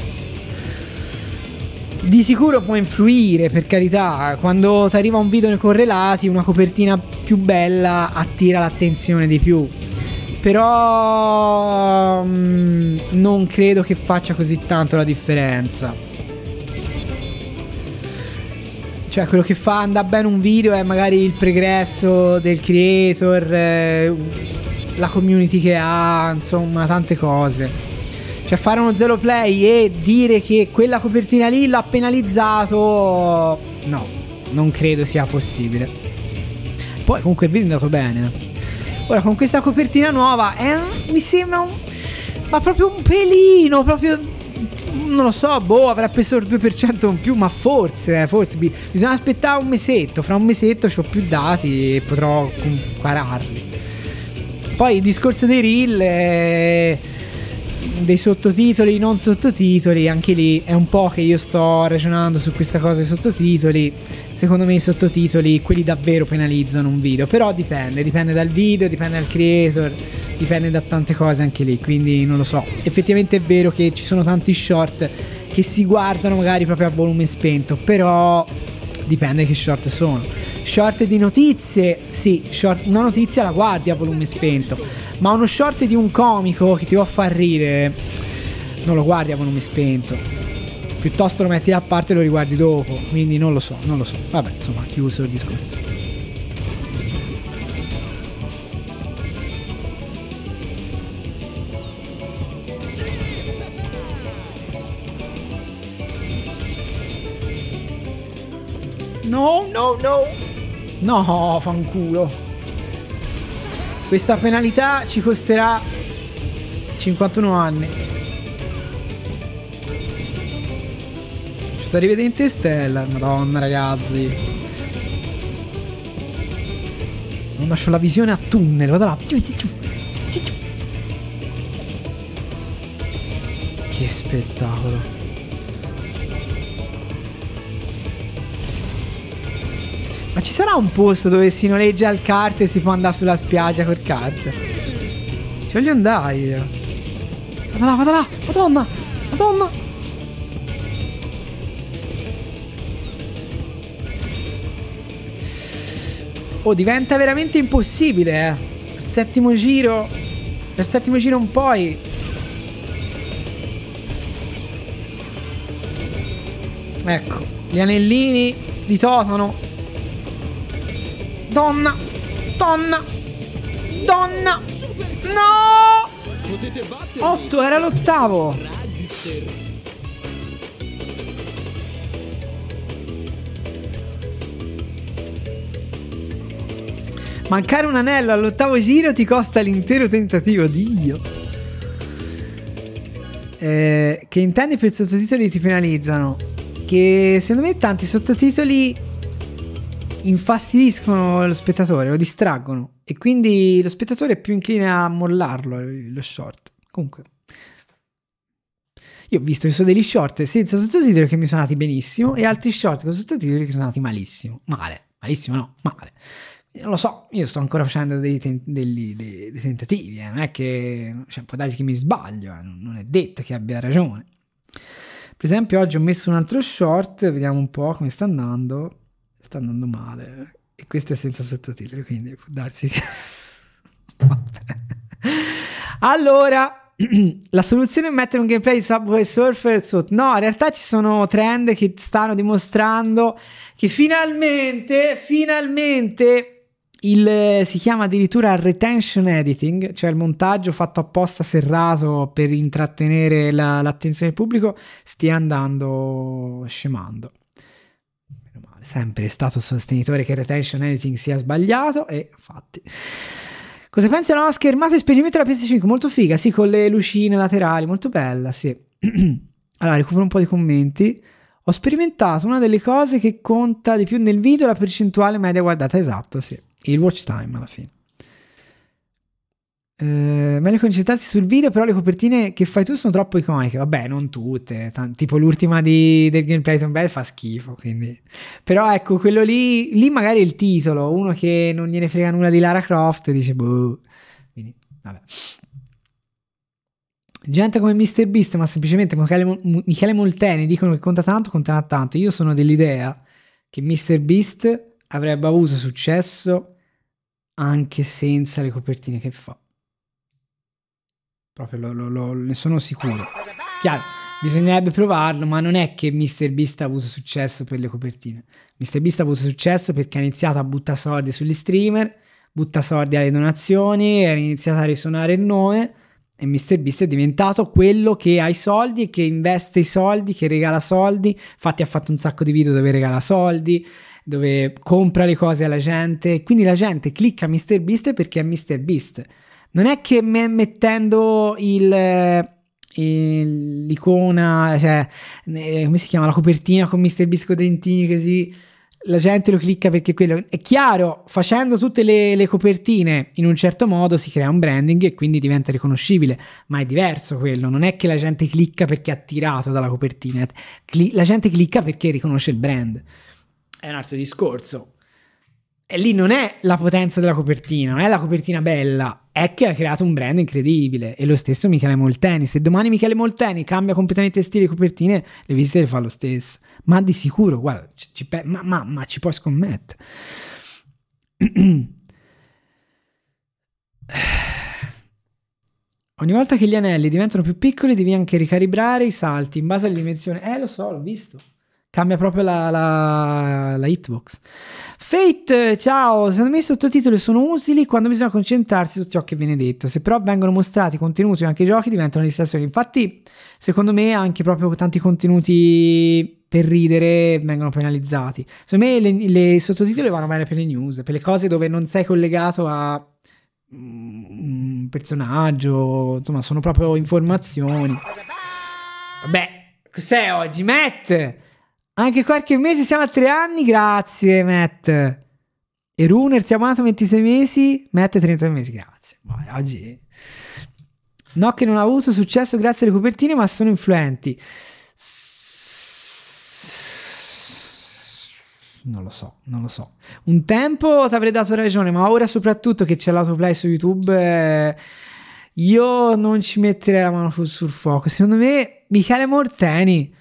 di sicuro può influire, per carità. Quando ti arriva un video nei correlati, una copertina più bella attira l'attenzione di più. Però non credo che faccia così tanto la differenza. Cioè, quello che fa andare bene un video è magari il progresso del creator, la community che ha, insomma, tante cose. Cioè, fare uno zero play e dire che quella copertina lì l'ha penalizzato, no, non credo sia possibile. Poi comunque il video è andato bene. Ora, con questa copertina nuova mi sembra ma proprio un pelino, proprio. Non lo so, boh, avrà preso il 2% in più, ma forse bisogna aspettare un mesetto. Fra un mesetto c'ho più dati e potrò compararli. Poi il discorso dei reel, dei sottotitoli, non sottotitoli, anche lì è un po' che io sto ragionando su questa cosa dei sottotitoli. Secondo me i sottotitoli, quelli davvero penalizzano un video. Però dipende dal video, dipende dal creator, dipende da tante cose anche lì, quindi non lo so. Effettivamente è vero che ci sono tanti short che si guardano magari proprio a volume spento, però dipende che short sono. Short di notizie, sì, una notizia la guardi a volume spento, ma uno short di un comico che ti va a far ridere non lo guardi a volume spento. Piuttosto lo metti a parte e lo riguardi dopo, quindi non lo so. Vabbè, insomma, chiuso il discorso. No, fanculo. Questa penalità ci costerà 51 anni. C'è da rivedere in Interstellar. Madonna, ragazzi. Non lascio la visione a tunnel. Vado là. che spettacolo. Ma ci sarà un posto dove si noleggia il kart e si può andare sulla spiaggia col kart? Ci voglio andare io. Vada là, vada là. Madonna, madonna. Oh, diventa veramente impossibile, eh. Per settimo giro un poi. Ecco, gli anellini di Totano. Donna! Donna! Donna! No! 8, era l'8º. Mancare un anello all'8º giro ti costa l'intero tentativo. Dio. Che intendi per sottotitoli ti penalizzano? Che secondo me tanti sottotitoli infastidiscono lo spettatore, lo distraggono e quindi lo spettatore è più incline a mollarlo lo short. Comunque io ho visto che sono degli short senza sottotitoli che mi sono andati benissimo e altri short con sottotitoli che sono andati malissimo. Malissimo no, male. Non lo so, io sto ancora facendo dei tentativi, non è che, cioè, può darsi che mi sbaglio, non è detto che abbia ragione. Per esempio oggi ho messo un altro short, vediamo un po' come sta andando. Sta andando male e questo è senza sottotitoli, quindi può darsi che allora la soluzione è mettere un gameplay di Subway Surfer sotto. No, in realtà ci sono trend che stanno dimostrando che finalmente si chiama addirittura retention editing, cioè il montaggio fatto apposta serrato per intrattenere l'attenzione del pubblico, stia andando scemando. Sempre è stato sostenitore che il retention editing sia sbagliato e infatti. Cosa pensi della nuova schermata esperimento della PS5? Molto figa, sì, con le lucine laterali, molto bella, sì. Allora, recupero un po' di commenti. Ho sperimentato una delle cose che conta di più nel video, la percentuale media guardata, esatto, sì. Il watch time alla fine. Meglio concentrarsi sul video, però le copertine che fai tu sono troppo iconiche. Vabbè, non tutte, tipo l'ultima del gameplay Tomb Raider fa schifo, quindi. Però ecco, quello lì magari il titolo, uno che non gliene frega nulla di Lara Croft dice boh. Quindi, vabbè. Gente come MrBeast, ma semplicemente Michele Molteni dicono che conterà tanto. Io sono dell'idea che MrBeast avrebbe avuto successo anche senza le copertine che fa. Proprio ne sono sicuro. Chiaro, bisognerebbe provarlo, ma non è che MrBeast ha avuto successo per le copertine. MrBeast ha avuto successo perché ha iniziato a buttare soldi sugli streamer, butta soldi alle donazioni, ha iniziato a risuonare il nome e MrBeast è diventato quello che ha i soldi e che investe i soldi, che regala soldi. Infatti ha fatto un sacco di video dove regala soldi, dove compra le cose alla gente, quindi la gente clicca MrBeast perché è MrBeast. Non è che mettendo l'icona, cioè, come si chiama, la copertina con MrBeast con dentini così, la gente lo clicca perché quello è chiaro. Facendo tutte le copertine in un certo modo si crea un branding e quindi diventa riconoscibile, ma è diverso quello. Non è che la gente clicca perché è attirato dalla copertina, la gente clicca perché riconosce il brand. È un altro discorso. E lì non è la potenza della copertina, non è la copertina bella, è che ha creato un brand incredibile. E lo stesso Michele Molteni. Se domani Michele Molteni cambia completamente stile di copertine, le visite le fa lo stesso. Ma di sicuro, guarda, ma ci puoi scommettere. Ogni volta che gli anelli diventano più piccoli devi anche ricalibrare i salti in base alle dimensioni. Lo so, l'ho visto. Cambia proprio la hitbox. Fate, ciao. Secondo me i sottotitoli sono utili quando bisogna concentrarsi su ciò che viene detto. Se però vengono mostrati contenuti o anche giochi diventano distrazioni. Infatti, secondo me, anche proprio tanti contenuti per ridere vengono penalizzati. Secondo me le sottotitoli vanno bene per le news, per le cose dove non sei collegato a un personaggio. Insomma, sono proprio informazioni. Vabbè, cos'è oggi, Matt? Anche qualche mese, siamo a 3 anni, grazie Matt. E Runer si è abbonato 26 mesi, Matt 30 mesi, grazie. Vai, oggi No, che non ha avuto successo grazie alle copertine, ma sono influenti. Non lo so. Un tempo ti avrei dato ragione, ma ora soprattutto che c'è l'autoplay su YouTube, io non ci metterei la mano sul fuoco. Secondo me Michele Morteni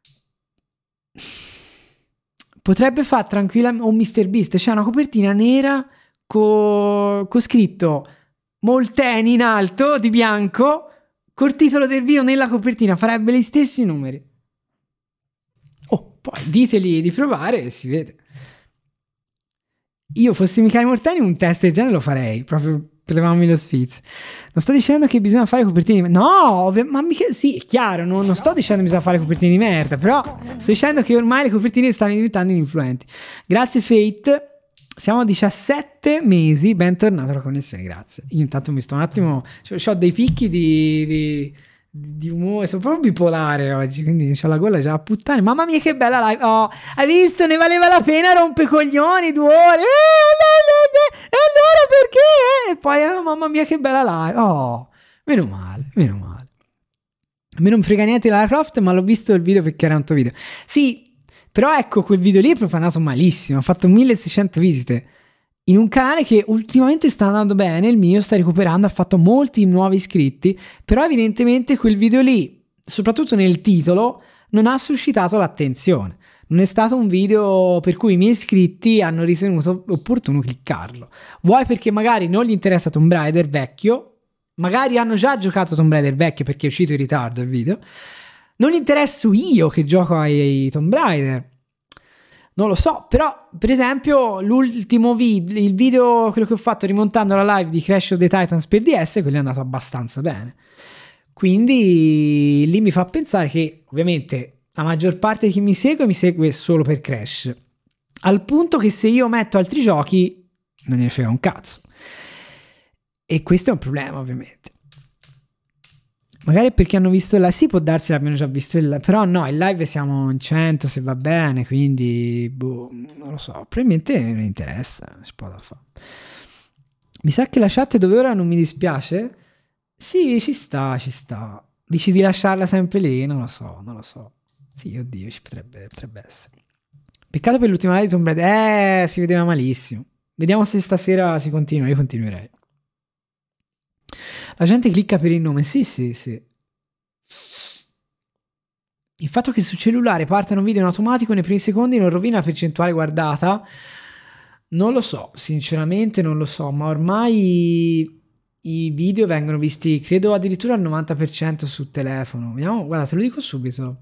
potrebbe fare tranquillamente un MrBeast, c'è una copertina nera con scritto Molteni in alto di bianco, col titolo del video nella copertina, farebbe gli stessi numeri. Oh, poi diteli di provare e si vede. Io fossi Michele Morteni un test del genere lo farei, proprio per levarmi lo sfizio. Non sto dicendo che bisogna fare copertine no, ma sì, è chiaro, non sto dicendo che bisogna fare copertine di merda, però sto dicendo che ormai le copertine stanno diventando influenti. Grazie Fate. Siamo a 17 mesi, bentornato alla connessione, grazie. Io intanto mi sto un attimo, ho dei picchi di umore, sono proprio bipolare oggi, quindi c'ho la gola già a puttane. Mamma mia che bella live, oh, hai visto, ne valeva la pena, rompecoglioni, 2 ore, e allora perché? E poi, mamma mia che bella live, oh, meno male. A me non frega niente Lara Croft, ma l'ho visto il video perché era un tuo video. Sì, però ecco, quel video lì è proprio andato malissimo, ha fatto 1600 visite in un canale che ultimamente sta andando bene, il mio sta recuperando, ha fatto molti nuovi iscritti, però evidentemente quel video lì, soprattutto nel titolo, non ha suscitato l'attenzione. Non è stato un video per cui i miei iscritti hanno ritenuto opportuno cliccarlo. Vuoi perché magari non gli interessa Tomb Raider vecchio, magari hanno già giocato Tomb Raider vecchio perché è uscito in ritardo il video, non gli interesso io che gioco ai Tomb Raider, non lo so, però per esempio l'ultimo video, il video, quello che ho fatto rimontando la live di Crash of the Titans per DS, quello è andato abbastanza bene, quindi lì mi fa pensare che ovviamente la maggior parte di chi mi segue solo per Crash, al punto che se io metto altri giochi non ne frega un cazzo, e questo è un problema ovviamente. Magari perché hanno visto la... Sì, può darsi l'abbiano già visto il... Però no, in live siamo in 100 se va bene, quindi... Boh, non lo so. Probabilmente mi interessa. Si può da fare. Mi sa che la chat dove ora non mi dispiace? Sì, ci sta. Dici di lasciarla sempre lì? Non lo so. Sì, oddio, ci potrebbe essere. Peccato per l'ultima live di Tomb Raider. Si vedeva malissimo. Vediamo se stasera si continua. Io continuerei. La gente clicca per il nome, sì. Il fatto che su cellulare partano video in automatico nei primi secondi non rovina la percentuale guardata? Non lo so, sinceramente non lo so, ma ormai i video vengono visti, credo addirittura al 90% sul telefono. Vediamo, guarda, te lo dico subito.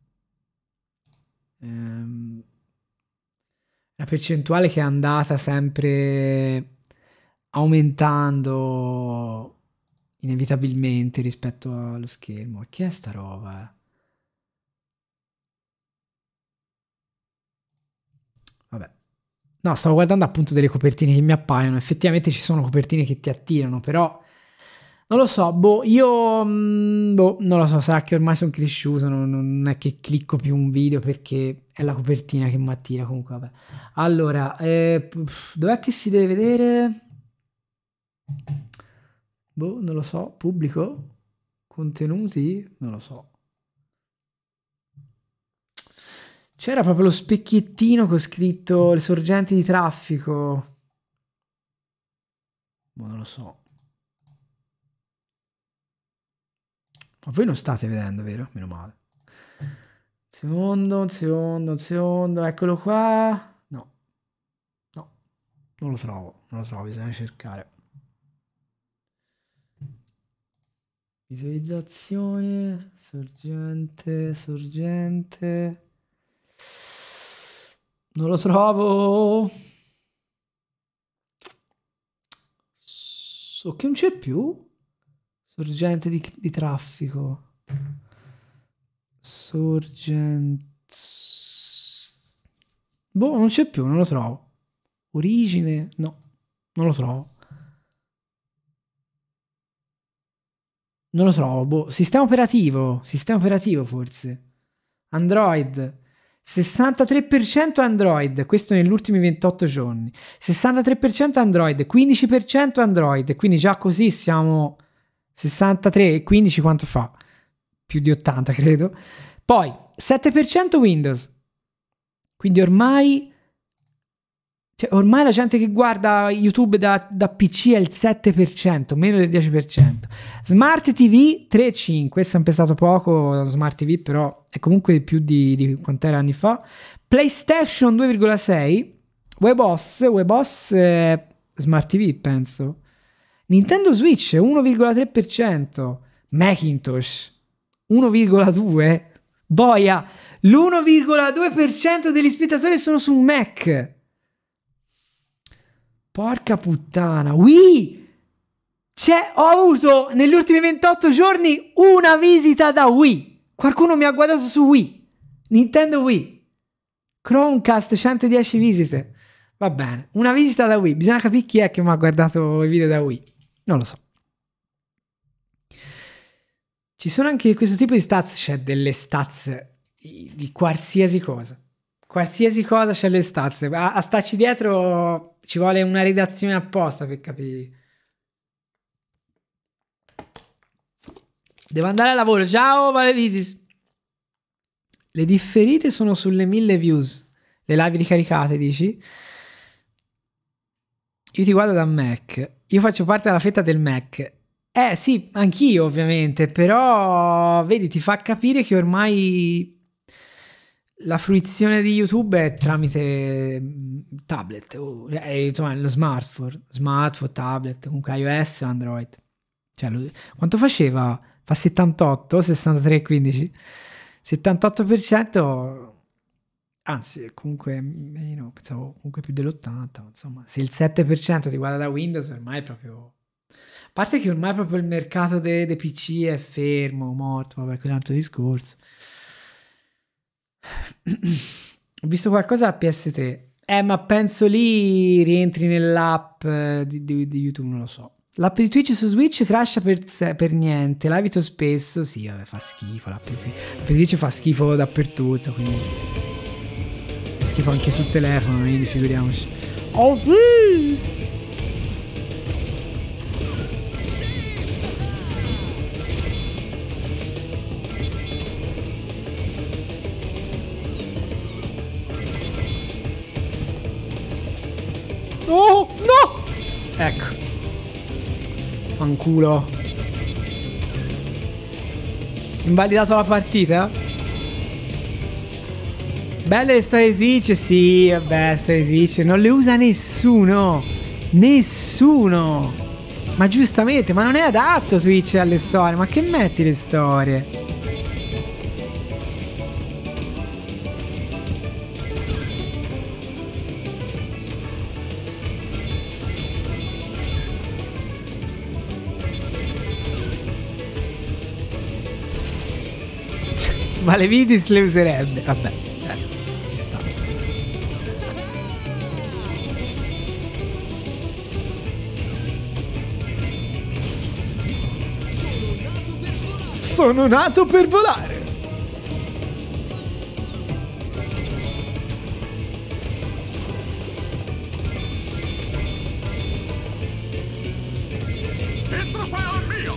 La percentuale che è andata sempre aumentando inevitabilmente rispetto allo schermo. Che è sta roba? Vabbè. No, stavo guardando appunto delle copertine che mi appaiono. Effettivamente ci sono copertine che ti attirano, però non lo so, non lo so, sarà che ormai sono cresciuto, non è che clicco più un video perché è la copertina che mi attira, comunque vabbè. Allora, dov'è che si deve vedere? Non lo so, pubblico? Contenuti? Non lo so. C'era proprio lo specchiettino con scritto le sorgenti di traffico. Non lo so. Ma voi non state vedendo, vero? Meno male. Un secondo, eccolo qua. No, non lo trovo, bisogna cercare. Visualizzazione, sorgente. Non lo trovo. So che non c'è più. Sorgente di traffico. Sorgente. Non c'è più, non lo trovo. Origine, no, non lo trovo. Non lo trovo. Sistema operativo forse. Android. 63% Android, questo negli ultimi 28 giorni. 63% Android, 15% Android, quindi già così siamo 63 e 15 quanto fa? Più di 80 credo. Poi 7% Windows. Quindi ormai la gente che guarda YouTube da PC è il 7%, meno del 10%. Smart TV 3,5, è sempre stato poco Smart TV, però è comunque più di quant'era anni fa. PlayStation 2,6, WebOS Smart TV penso. Nintendo Switch 1,3%, Macintosh 1,2%, boia, l'1,2% degli spettatori sono su Mac. Porca puttana. Wii! Ho avuto negli ultimi 28 giorni una visita da Wii. Qualcuno mi ha guardato su Wii. Nintendo Wii. Chromecast 110 visite. Va bene. Una visita da Wii. Bisogna capire chi è che mi ha guardato i video da Wii. Non lo so. Ci sono anche questo tipo di stats. C'è delle stats di qualsiasi cosa. Qualsiasi cosa c'è le stats. A starci dietro ci vuole una redazione apposta per capire. Devo andare al lavoro. Ciao Valevitis. Le differite sono sulle 1000 views. Le live ricaricate, dici? Io ti guardo da Mac. Io faccio parte della fetta del Mac. Sì, anch'io ovviamente. Però, vedi, ti fa capire che ormai la fruizione di YouTube è tramite tablet, insomma lo smartphone, tablet, comunque iOS o Android. Cioè, quanto faceva? Fa 78, 63, 15? 78%, anzi, comunque meno, pensavo comunque più dell'80%, insomma. Se il 7% ti guarda da Windows, ormai è proprio... A parte che ormai proprio il mercato dei PC è fermo, morto, vabbè, quello è un altro discorso. Ho visto qualcosa a PS3, ma penso lì rientri nell'app di YouTube, non lo so. L'app di Twitch su Switch crasha per niente, la evito spesso. Sì, vabbè, fa schifo l'app di Twitch, fa schifo dappertutto, quindi fa schifo anche sul telefono, quindi figuriamoci. Oh sì! Oh, no! Ecco. Fanculo. Invalidato la partita? Belle le storie di Twitch, sì, vabbè, storie di Twitch. Non le usa nessuno. Nessuno. Ma giustamente, ma non è adatto Twitch alle storie. Ma che metti le storie? Ma le Vidis le userebbe. Vabbè, ci sta. Sono nato per volare. Il trofeo è mio!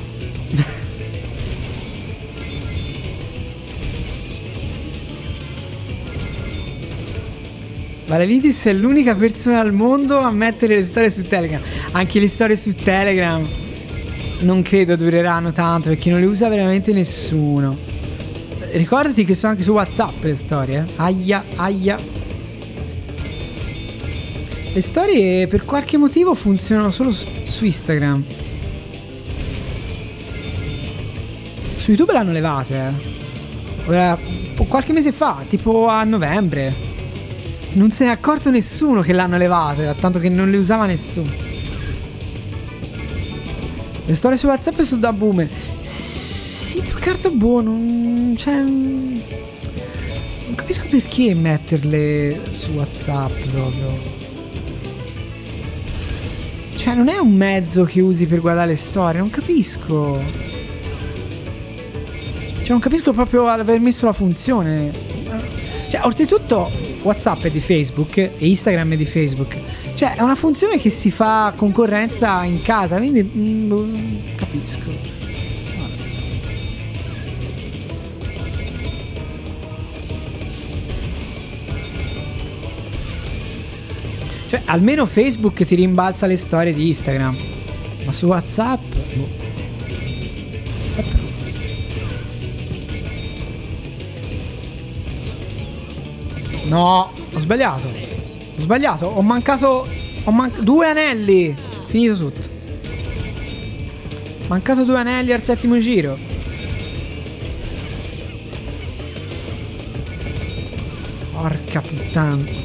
Valevitis è l'unica persona al mondo a mettere le storie su Telegram. Anche le storie su Telegram non credo dureranno tanto, perché non le usa veramente nessuno. Ricordati che sono anche su WhatsApp le storie. Aia, aia. Le storie per qualche motivo funzionano solo su Instagram. Su YouTube l'hanno levate. Qualche mese fa, tipo a novembre. Non se ne è accorto nessuno che l'hanno levate, tanto che non le usava nessuno. Le storie su WhatsApp e su Da Boomer. Sì, più che altro buono. Cioè, non capisco perché metterle su WhatsApp proprio. Cioè, non è un mezzo che usi per guardare le storie. Non capisco. Cioè, non capisco proprio aver messo la funzione. Cioè, oltretutto WhatsApp è di Facebook e Instagram è di Facebook. Cioè, è una funzione che si fa concorrenza in casa, quindi capisco. Cioè, almeno Facebook ti rimbalza le storie di Instagram. Ma su WhatsApp? Boh. WhatsApp no. No, ho sbagliato. Ho sbagliato. Ho mancato 2 anelli. Finito tutto. Mancato 2 anelli al 7° giro. Porca puttana.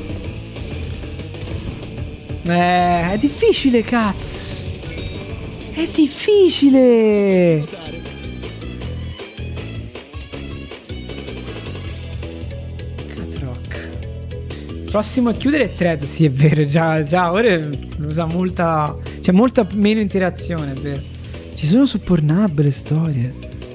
È difficile, cazzo. È difficile. Cat Rock. Prossimo a chiudere è Thread. Sì, è vero. Già ora lo usa molta. C'è molta meno interazione, è vero. Ci sono su Pornhub le storie.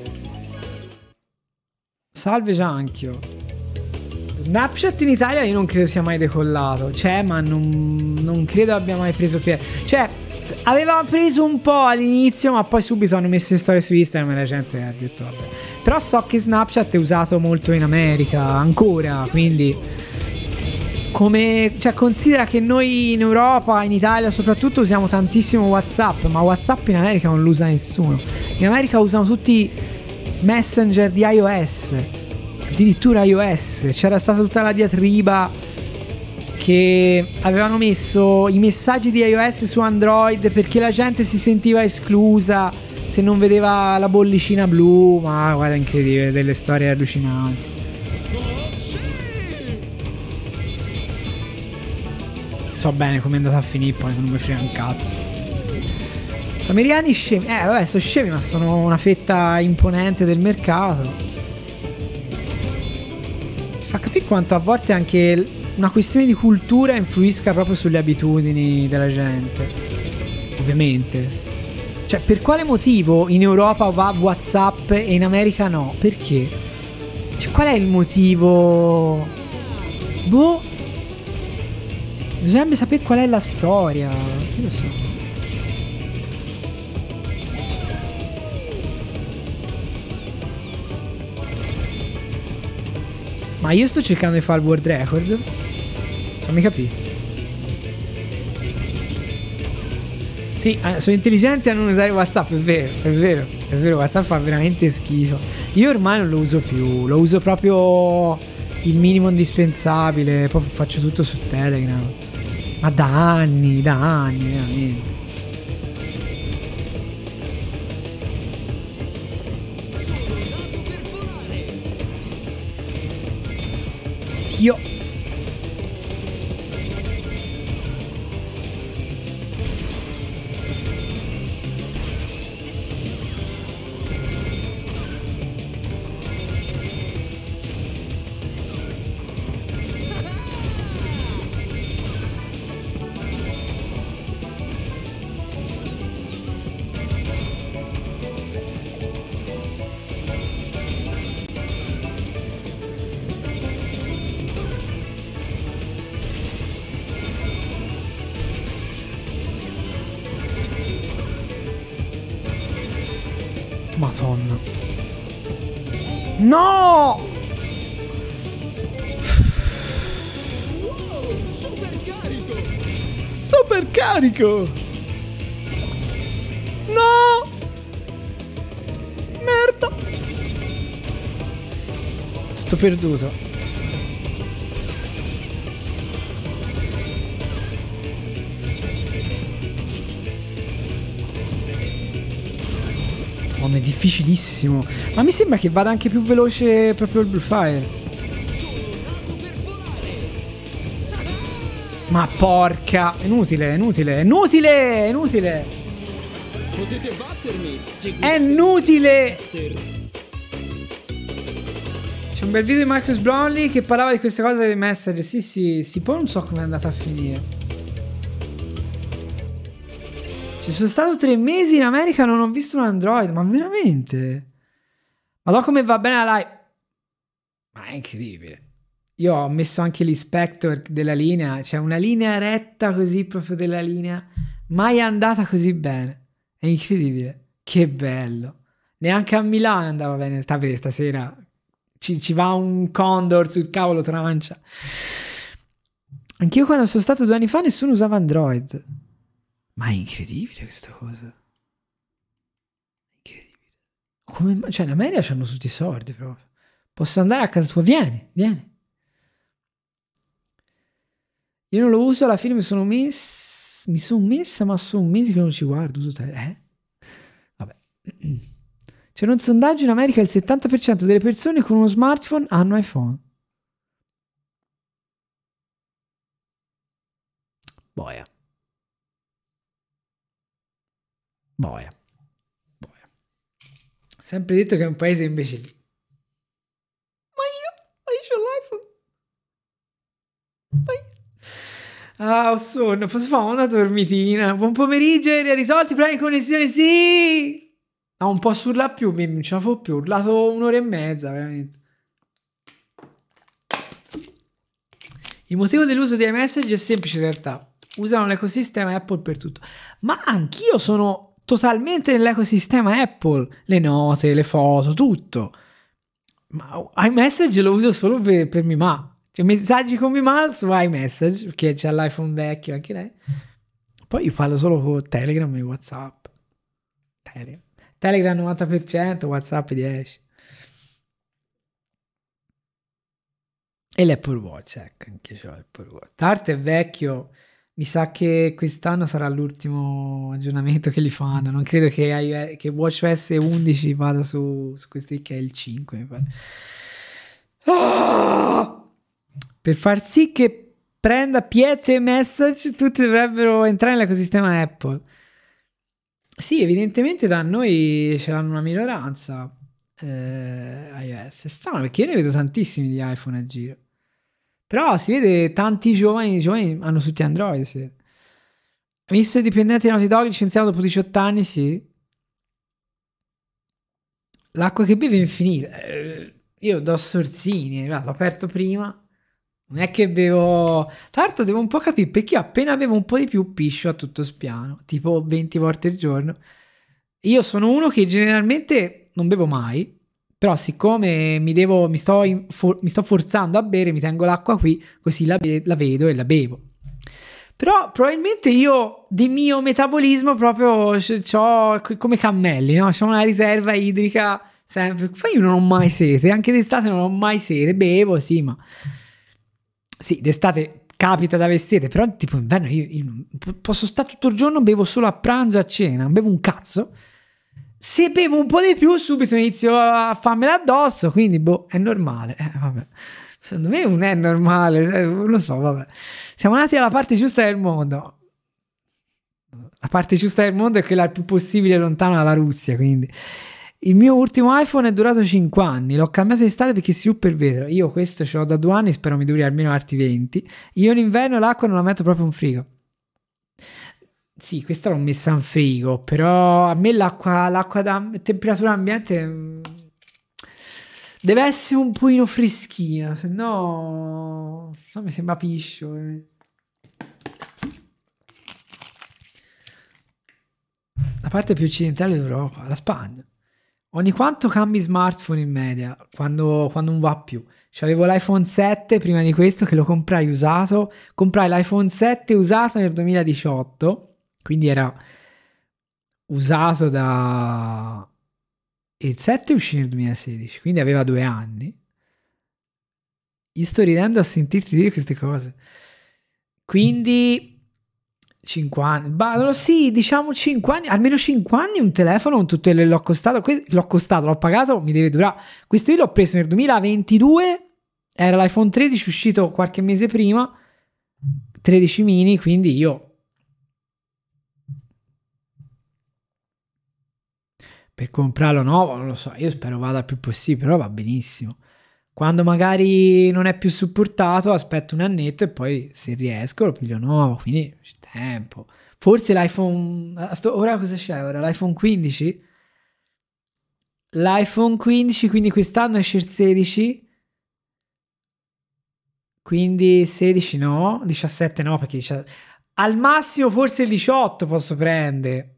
Salve Gianchio. Snapchat in Italia io non credo sia mai decollato. C'è, ma non credo abbia mai preso piede. Cioè, aveva preso un po' all'inizio, ma poi subito hanno messo le storie su Instagram e la gente ha detto vabbè. Però so che Snapchat è usato molto in America ancora, quindi come, cioè, considera che noi in Europa, in Italia soprattutto, usiamo tantissimo WhatsApp, ma WhatsApp in America non lo usa nessuno. In America usano tutti Messenger di iOS. Addirittura iOS. C'era stata tutta la diatriba che avevano messo i messaggi di iOS su Android perché la gente si sentiva esclusa se non vedeva la bollicina blu. Ma guarda, incredibile, delle storie allucinanti. So bene come è andata a finire, poi non mi frega un cazzo. Sono americani scemi. Vabbè, sono scemi, ma sono una fetta imponente del mercato. Fa capire quanto a volte anche una questione di cultura influisca proprio sulle abitudini della gente. Ovviamente. Cioè, per quale motivo in Europa va WhatsApp e in America no? Perché? Cioè, qual è il motivo? Boh. Bisognerebbe sapere qual è la storia. Chi lo sa? Ma io sto cercando di fare il world record. Fammi capire. Sì, sono intelligenti a non usare WhatsApp, è vero, è vero, è vero, WhatsApp fa veramente schifo. Io ormai non lo uso più, lo uso proprio il minimo indispensabile, poi faccio tutto su Telegram. Ma da anni, veramente. Io Madonna. No! Super carico! No! Merda! Tutto perduto. È difficilissimo. Ma mi sembra che vada anche più veloce proprio il Bluefire. Ma porca. Inutile. Potete battermi. È inutile. C'è un bel video di Marcus Brownlee che parlava di queste cose dei message. Sì, poi non so come è andata a finire. Ci sono stato 3 mesi in America, non ho visto un Android, ma veramente? Ma no, come va bene la live? Ma è incredibile. Io ho messo anche l'inspector della linea, c'è una linea retta così proprio della linea, mai andata così bene. È incredibile. Che bello. Neanche a Milano andava bene. Sta a vedere stasera. Ci va un Condor sul cavolo, te la mangia. Anch'io quando sono stato 2 anni fa nessuno usava Android. Ma è incredibile questa cosa. Incredibile. Come, cioè in America c'hanno tutti i soldi proprio. Posso andare a casa tua? Vieni. Io non lo uso, alla fine mi sono messa, ma sono mesi che non ci guardo. Uso Vabbè. C'era un sondaggio in America, il 70% delle persone con uno smartphone hanno iPhone. Boia. Sempre detto che è un paese imbecille. Ma io c'ho l'iPhone. Ah, ho sonno, posso fare una dormitina? Buon pomeriggio, hai risolto i problemi di connessione? Sì! Ah, un po' urla più, non ce la fa più, ho urlato 1 ora e mezza, veramente. Il motivo dell'uso di iMessage è semplice in realtà. Usano l'ecosistema Apple per tutto. Ma anch'io sono totalmente nell'ecosistema Apple. Le note, le foto, tutto. Ma iMessage lo uso solo per mia mamma. Cioè messaggi con mia mamma su iMessage, perché c'è l'iPhone vecchio anche lei. Poi io parlo solo con Telegram e WhatsApp. Telegram 90%, WhatsApp 10%. E l'Apple Watch, ecco, anche c'ho l'Apple Watch. Tanto è vecchio, mi sa che quest'anno sarà l'ultimo aggiornamento che li fanno. Non credo che WatchOS 11 vada su questo che è il 5, mi pare. Per far sì che prenda piede message, tutti dovrebbero entrare nell'ecosistema Apple. Sì, evidentemente da noi ce l'hanno una minoranza iOS. È strano perché io ne vedo tantissimi di iPhone a giro. Però si vede tanti giovani hanno tutti Android. Sì. Visto il dipendente di Naughty Dog licenziato dopo 18 anni, sì. L'acqua che beve è infinita. Io do sorsini, l'ho aperto prima. Non è che bevo... Tra l'altro devo un po' capire perché io appena bevo un po' di più piscio a tutto spiano, tipo 20 volte al giorno. Io sono uno che generalmente non bevo mai, però siccome mi sto forzando a bere, mi tengo l'acqua qui, così la vedo e la bevo. Però probabilmente io di mio metabolismo proprio c'ho come cammelli, no? C'ho una riserva idrica sempre. Poi io non ho mai sete, anche d'estate non ho mai sete, bevo sì, ma... Sì, d'estate capita di avere sete, però tipo inverno io posso stare tutto il giorno, bevo solo a pranzo e a cena, non bevo un cazzo. Se bevo un po' di più subito inizio a farmela addosso, quindi boh, è normale. Vabbè. Secondo me non è normale, non lo so, vabbè. Siamo nati alla parte giusta del mondo. La parte giusta del mondo è quella il più possibile lontana dalla Russia, quindi... Il mio ultimo iPhone è durato 5 anni, l'ho cambiato in estate perché si ruppe il vetro. Io questo ce l'ho da 2 anni, spero mi duri almeno altri 20. Io in inverno l'acqua non la metto proprio in frigo. Sì, questa l'ho messa in frigo, però a me l'acqua da temperatura ambiente deve essere un pochino freschina, se no mi sembra piscio. La parte più occidentale d'Europa, la Spagna. Ogni quanto cambi smartphone in media quando non va più? C'avevo l'iPhone 7 prima di questo che lo comprai usato. Comprai l'iPhone 7 usato nel 2018, quindi era usato da... Il 7 uscì nel 2016, quindi aveva 2 anni. Io sto ridendo a sentirti dire queste cose. Quindi... 5 anni, sì, diciamo 5 anni, almeno 5 anni un telefono con tutto l'ho accostato, l'ho pagato, mi deve durare. Questo io l'ho preso nel 2022, era l'iPhone 13 uscito qualche mese prima, 13 mini, quindi io per comprarlo nuovo non lo so, io spero vada il più possibile, però va benissimo. Quando magari non è più supportato aspetto un annetto e poi se riesco lo piglio nuovo, quindi c'è tempo. Forse l'iPhone... Ora cosa c'è? Ora l'iPhone 15? L'iPhone 15, quindi quest'anno esce il 16. Quindi 16 no, 17 no, perché al massimo forse il 18 posso prendere.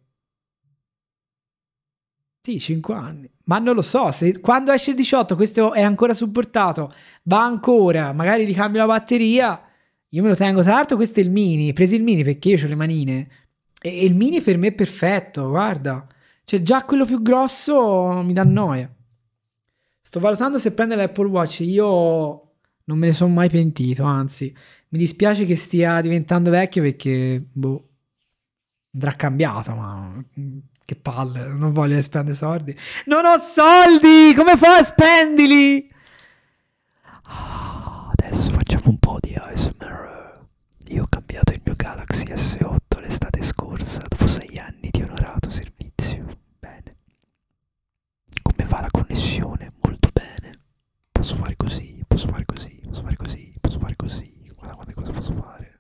Sì, 5 anni. Ma non lo so, se quando esce il 18 questo è ancora supportato, va ancora, magari ricambio la batteria, Io me lo tengo, tra l'altro questo è il mini, presi il mini perché io ho le manine e il mini per me è perfetto, guarda. Cioè già quello più grosso mi dà noia. Sto valutando se prendere l'Apple Watch, io non me ne sono mai pentito, anzi mi dispiace che stia diventando vecchio perché boh, andrà cambiato, ma che palle, non voglio spendere soldi. Non ho soldi, come fai a spendili? Adesso facciamo un po' di ASMR. Io ho cambiato il mio Galaxy S8 l'estate scorsa, dopo 6 anni di onorato servizio. Bene. Come va la connessione? Molto bene. Posso fare così, posso fare così, posso fare così, posso fare così. Guarda quante cose posso fare.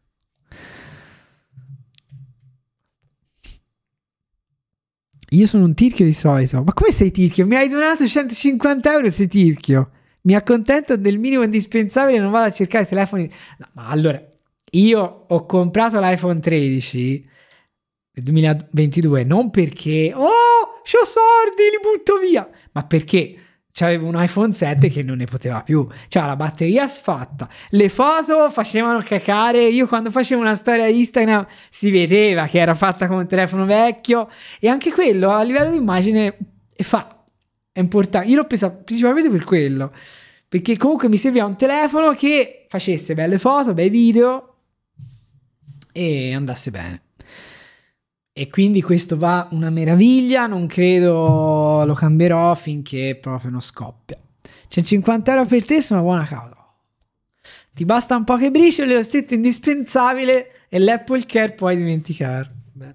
Io sono un tirchio di solito. Ma come sei tirchio? Mi hai donato 150 euro, sei tirchio. Mi accontento del minimo indispensabile e non vado a cercare telefoni. No, ma allora, io ho comprato l'iPhone 13 nel 2022 non perché c'ho soldi, li butto via, ma perché c'avevo un iPhone 7 che non ne poteva più. C'era la batteria sfatta, le foto facevano cacare. Io quando facevo una storia Instagram si vedeva che era fatta con un telefono vecchio, e anche quello a livello di immagine è importante. Io l'ho presa principalmente per quello, perché comunque mi serviva un telefono che facesse belle foto, bei video e andasse bene. E quindi questo va una meraviglia, non credo lo cambierò finché proprio non scoppia. 150 euro per te, sono una buona causa. Ti basta un po' che briciole, lo stesso indispensabile, e l'Apple Care puoi dimenticare.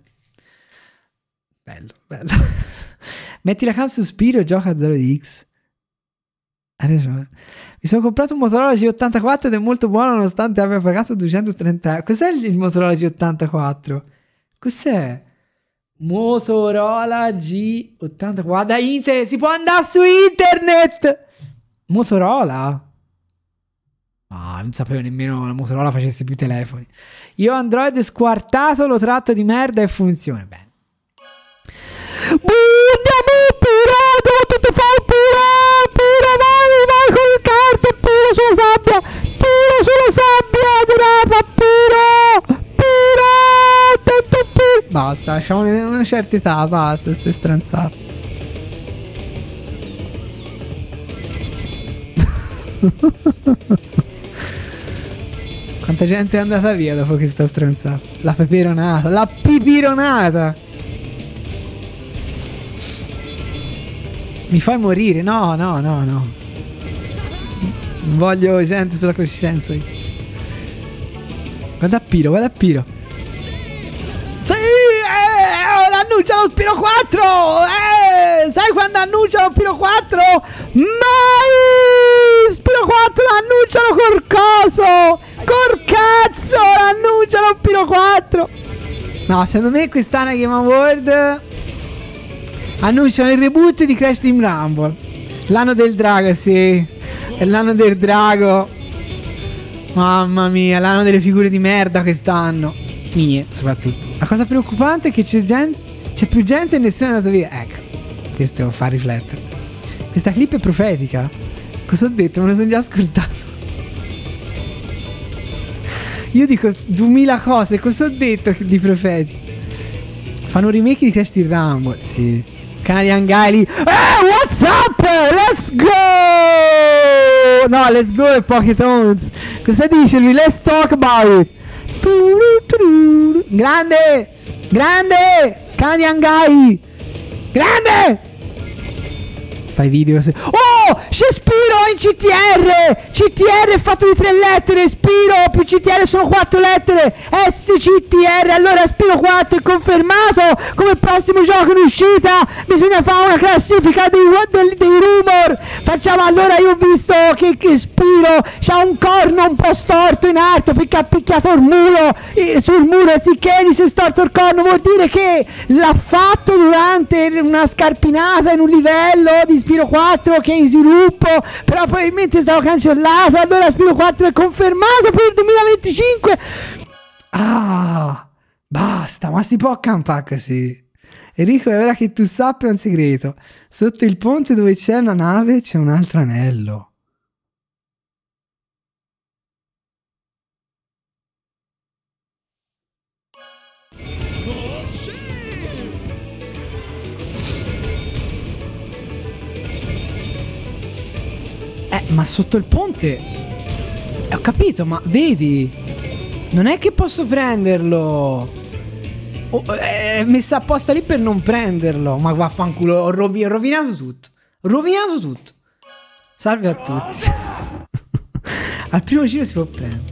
Bello, bello. Metti la cam su Spiro e gioca a 0x. Hai ragione. Mi sono comprato un Motorola G84 ed è molto buono nonostante abbia pagato 230 euro. Cos'è il Motorola G84? Cos'è? Motorola G84. Guarda internet, si può andare su internet. Motorola? Ah, non sapevo nemmeno la Motorola facesse più telefoni. Io Android squartato lo tratto di merda e funziona bene. Andiamo pure, tutto fa pure, vai col kart, pure sulla sabbia, derapa, pure. Basta, lasciamo una certa età, basta, stai stranzando. Quanta gente è andata via dopo che sta stronzata. La peperonata, la pipironata. Mi fai morire, no. Non voglio gente sulla coscienza. Guarda Piro. Annuncia lo Spiro 4! Sai quando annuncia lo Spiro 4? Mai! Spiro 4 l'annunciano col coso! Col cazzo l'annunciano lo Spiro 4! No, secondo me quest'anno Game Award annunciano il reboot di Crash Team Rumble. L'anno del drago, sì. È l'anno del drago. Mamma mia, l'anno delle figure di merda quest'anno. Mie, soprattutto. La cosa preoccupante è che c'è più gente e nessuno è andato via. Ecco, questo fa riflettere. Questa clip è profetica. Cosa ho detto? Me lo sono già ascoltato. Io dico 2000 cose. Cosa ho detto di profetico? Fanno un remake di Crash Team Rumble. Sì. Canadian Guy lì. What's up? Let's go! No, let's go e Pokétones. Cosa dice lui? Let's talk about it. Grande! Canadian Guy! Grande! Fai video. Oh! C'è Spiro in CTR è fatto di 3 lettere. Spiro più CTR sono 4 lettere. SCTR. Allora Spiro 4 è confermato come prossimo gioco in uscita. Bisogna fare una classifica dei rumor. Facciamo. Allora, io ho visto che Spiro c'ha un corno un po' storto in alto perché ha picchiato il muro sul muro, e sicché gli si è storto il corno, vuol dire che l'ha fatto durante una scarpinata in un livello di Spiro 4 che è in sviluppo, però probabilmente è stato cancellato. Allora Spiro 4 è confermato per il 2025. Ah, basta, ma si può campare così? Enrico, è ora che tu sappia un segreto. Sotto il ponte dove c'è una nave c'è un altro anello. Ma sotto il ponte ho capito, ma vedi, non è che posso prenderlo. È messa apposta lì per non prenderlo. Ma vaffanculo, ho rovinato tutto. Ho rovinato tutto. Salve a tutti. Al primo giro si può prendere.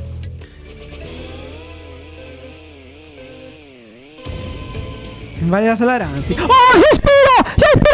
Invalidato la Ranzi. Oh, c'è spiro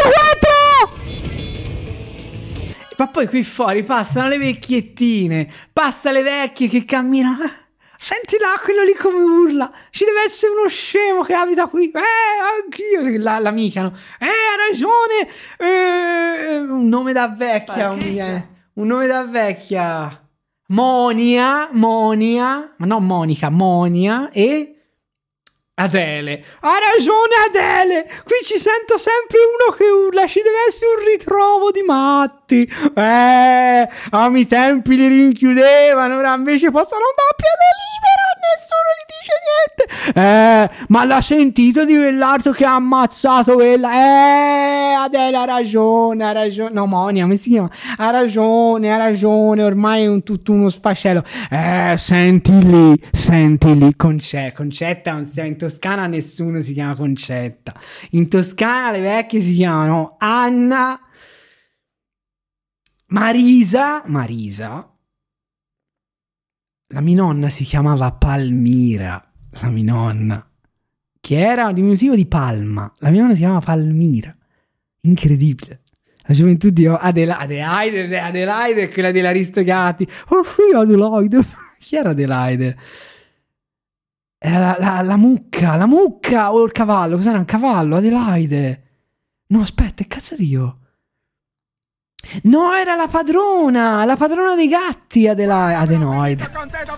4! Ma poi qui fuori passano le vecchiettine. Passa le vecchie che camminano. Senti là, quello lì come urla. Ci deve essere uno scemo che abita qui. Anch'io. L'amica, no? Ha ragione. Un nome da vecchia. Un nome da vecchia. Monia. Ma no Monica, Monia e Adele. Ha ragione Adele. Qui ci sento sempre uno che urla. Ci deve essere un ritrovo di matti. A miei tempi li rinchiudevano. Ora invece possono andare a piede libero. Nessuno gli dice niente. Ma l'ha sentito di quell'altro che ha ammazzato quella? Adele ha ragione. No, Monia, come si chiama? Ha ragione. Ormai è tutto uno sfascello. Senti lì. Concetta non si chiama. In Toscana nessuno si chiama Concetta. In Toscana le vecchie si chiamano Anna, Marisa. La mia nonna si chiamava Palmira. La mia nonna, che era diminutivo di Palma. La mia nonna si chiamava Palmira. Incredibile. La gioventù di Adelaide è quella degli Aristogati. Oh sì, Adelaide. Chi era Adelaide? Era la mucca o il cavallo. Cos'era un cavallo? Adelaide. No, aspetta, che cazzo Dio? No, era la padrona dei gatti, Adenoide.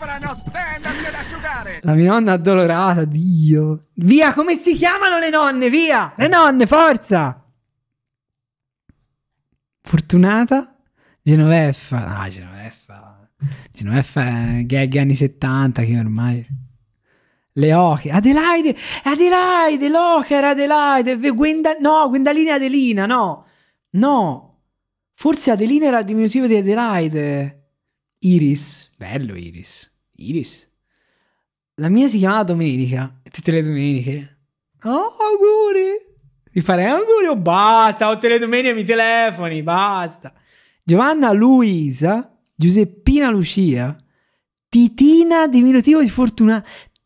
La mia nonna addolorata, Dio. Via, come si chiamano le nonne? Via, le nonne, forza. Fortunata? Genoveffa. Genoveffa è gag anni 70 che ormai... Le oche. Adelaide, l'oca era Adelaide. Gwendalina e Adelina, no. Forse Adelina era il diminutivo di Adelaide. Iris. Bello Iris. La mia si chiamava Domenica. Tutte le domeniche. Oh, auguri. Mi farei auguri o basta? Tutte le domeniche mi telefoni, basta. Giovanna Luisa. Giuseppina Lucia. Titina diminutivo di Fortunata.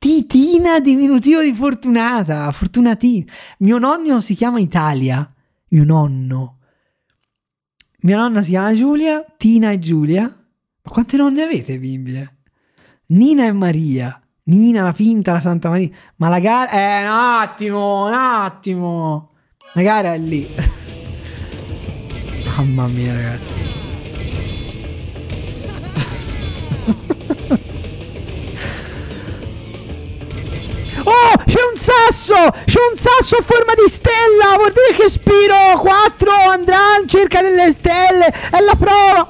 Fortunatina. Mio nonno si chiama Italia. Mia nonna si chiama Giulia. Tina e Giulia. Ma quante nonne avete, bimbi? Nina e Maria. Nina, la Pinta, la Santa Maria. Ma la gara... un attimo. La gara è lì. Mamma mia, ragazzi. Oh, c'è un sasso a forma di stella. Vuol dire che Spiro 4 andrà in cerca delle stelle. È la prova.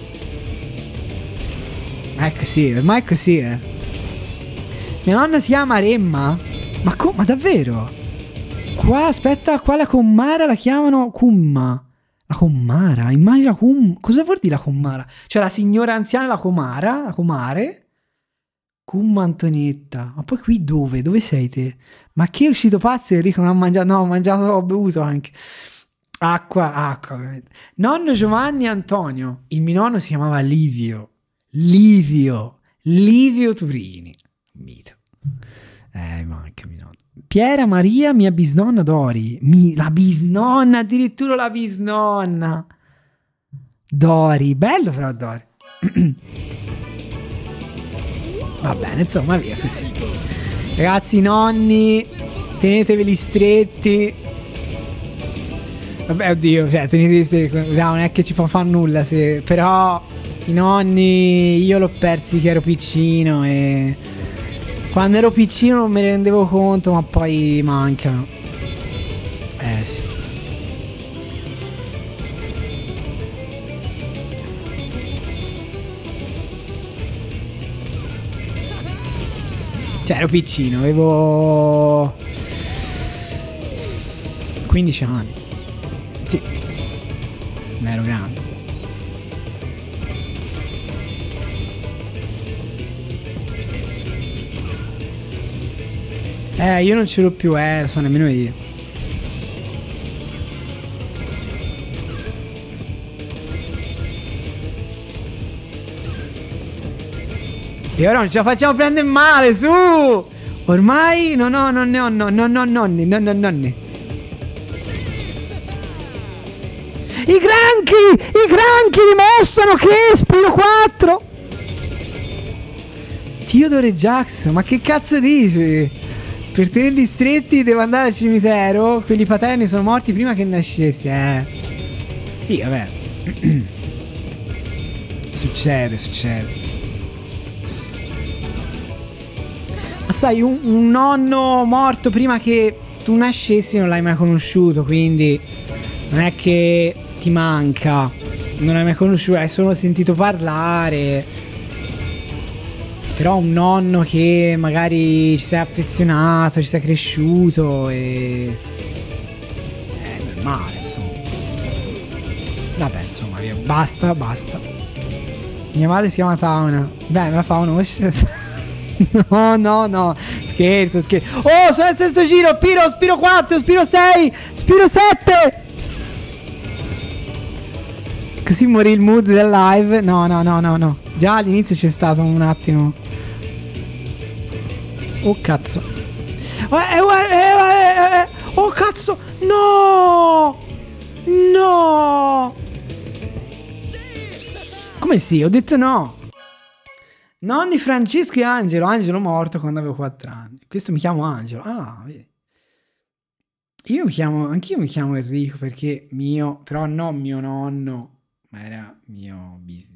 È così, ormai è così, Mia nonna si chiama Remma. Ma davvero? Qua, aspetta, qua la Commara la chiamano Cumma. La Commara, immagina cosa vuol dire la Commara? Cioè la signora anziana, la Comare. Cumma Antonietta. Ma poi qui dove? Dove sei te? Ma che è uscito pazzo Enrico? Non ha mangiato? No, ho bevuto anche. Acqua ovviamente. Nonno Giovanni Antonio. Il mio nonno si chiamava Livio Turini. Mito. Manca mio nonno. Piera Maria, mia bisnonna Dori. La bisnonna, addirittura la bisnonna. Dori, bello però Dori. Va bene, insomma, via così. Ragazzi, nonni, teneteveli stretti. Vabbè, oddio, cioè, teneteveli stretti. Non è che ci fa nulla, però i nonni io l'ho persi che ero piccino e quando ero piccino non me ne rendevo conto, ma poi mancano. Sì. Cioè ero piccino, avevo 15 anni. Sì. Non ero grande. Io non ce l'ho più, lo so nemmeno io. E ora non ce la facciamo prendere male, su! Ormai non ne ho nonni. I granchi dimostrano che Spiro 4. Theodore Jackson, ma che cazzo dici? Per tenerli stretti devo andare al cimitero. Quelli paterni sono morti prima che nascessi. Sì, vabbè. Succede. Ma sai, un nonno morto prima che tu nascessi non l'hai mai conosciuto, quindi non è che ti manca. Non l'hai mai conosciuto, hai solo sentito parlare. Però un nonno che magari ci sei affezionato, ci sei cresciuto e... è normale, insomma. Vabbè, insomma, via. Basta. Mia madre si chiama Tauna. Beh, me la fa conoscere. No. Scherzo. Oh, sono al sesto giro. Spiro 4, Spiro 6, Spiro 7. Così morì il mood del live. No. Già all'inizio c'è stato un attimo. Oh cazzo. Oh cazzo. No. Come sì? Ho detto no. Nonni Francesco e Angelo. Angelo morto quando avevo 4 anni. Questo mi chiamo Angelo. Ah, vedi. Anch'io mi chiamo Enrico perché mio, però non mio nonno, ma era mio bis.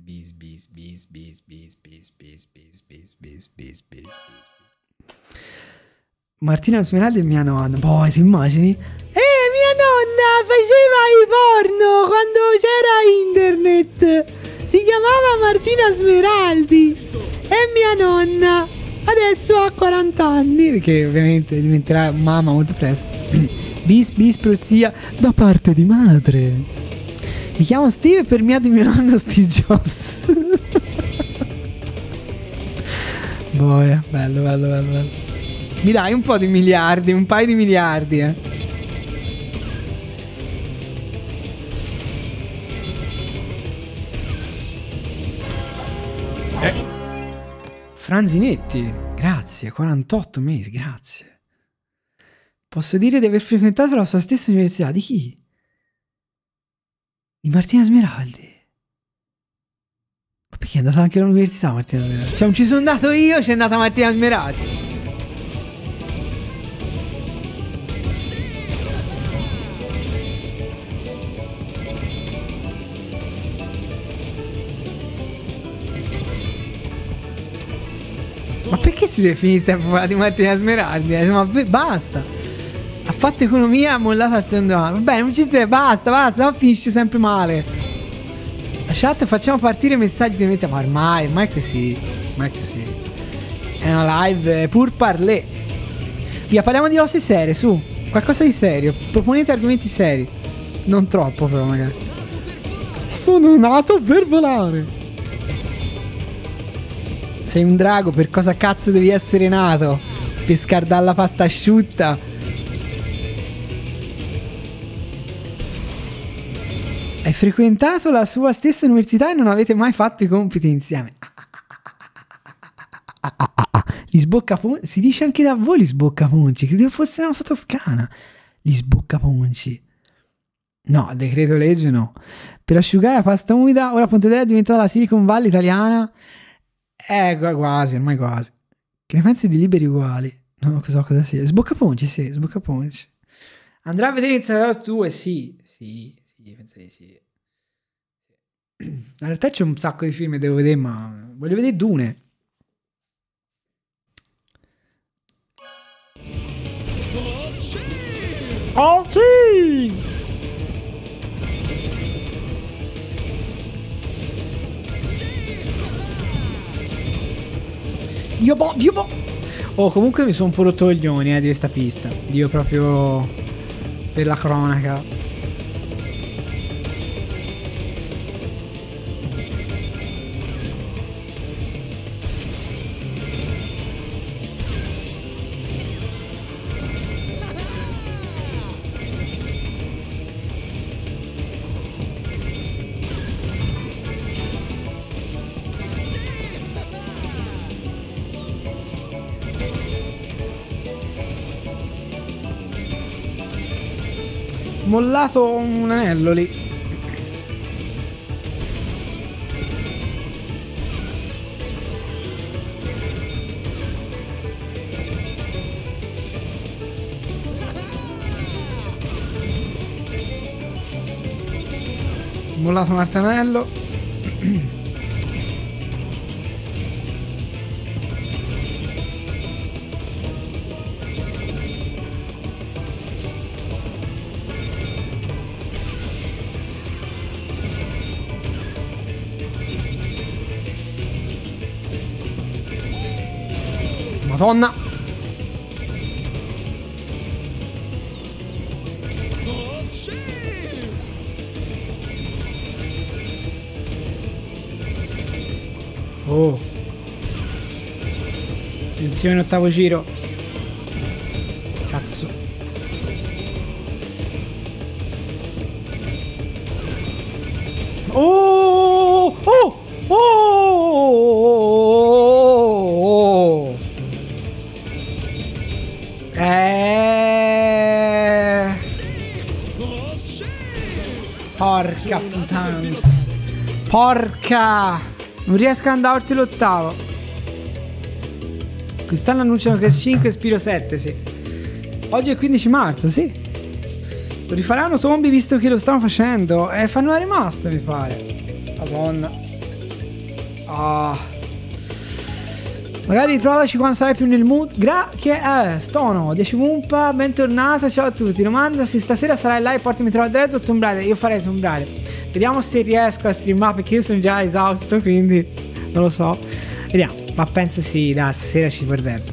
Martina Smeraldi è mia nonna. Poi ti immagini? Mia nonna faceva i porno quando c'era internet. Si chiamava Martina Smeraldi. E mia nonna adesso ha 40 anni, perché ovviamente diventerà mamma molto presto. Bis prozia da parte di madre. Mi chiamo Steve per mia di mio nonno Steve Jobs. Boia, bello. Mi dai un po' di miliardi, un paio di miliardi, Franzinetti, grazie, 48 mesi, grazie. Posso dire di aver frequentato la sua stessa università. Di chi? Di Martina Smeraldi. Ma perché è andata anche all'università Martina Smeraldi? Cioè non ci sono andato io, c'è andata Martina Smeraldi. Ma perché si deve finire sempre di Martina Smeraldi? Ma basta. Ha fatto economia, ha mollato azienda. Vabbè, non ci interessa, basta, non finisce sempre male. Lasciate, facciamo partire i messaggi di mezzo. Ma ormai è così. È una live pur parler. Via, parliamo di cose serie, su. Qualcosa di serio. Proponete argomenti seri. Non troppo, però, magari. Sono nato per volare. Sei un drago, per cosa cazzo devi essere nato? Per scardare la pasta asciutta? Hai frequentato la sua stessa università e non avete mai fatto i compiti insieme. Gli sboccapunci. Si dice anche da voi gli sboccapunci. Credevo fosse una cosa toscana. Gli sboccapunci. No, decreto legge no. Per asciugare la pasta umida, ora Pontedera è diventata la Silicon Valley italiana. Quasi, ormai quasi. Che ne pensi di Liberi Uguali? No, cosa sia? Sboccapunci, sì, sboccapunci. Andrà a vedere Insider 2, sì, penso di sì. In realtà c'è un sacco di film che devo vedere, ma voglio vedere Dune. Oh sì! Dio boh. Oh, comunque mi sono un po' rotto gli coglioni di questa pista. Dio proprio per la cronaca. Mollato un anello lì. Mollato un altro anello. Madonna. Oh. Attenzione, ottavo giro. Cazzo. Oh! Oh! Oh! Porca puttana. Porca. Non riesco ad andare oltre l'ottavo. Quest'anno annunciano che è 5 Spiro 7, sì. Oggi è 15 marzo, sì. Lo rifaranno zombie visto che lo stanno facendo. Fanno una remaster, mi pare. Madonna. Ah. Magari provaci quando sarai più nel mood. Stono, 10 Wumpa, bentornata, ciao a tutti. Domanda se stasera sarai live, portami Tomb Raider o Tomb Raider. Io farei Tomb Raider. Vediamo se riesco a streamare, perché io sono già esausto, quindi non lo so. Vediamo, ma penso sì, dai, stasera ci vorrebbe.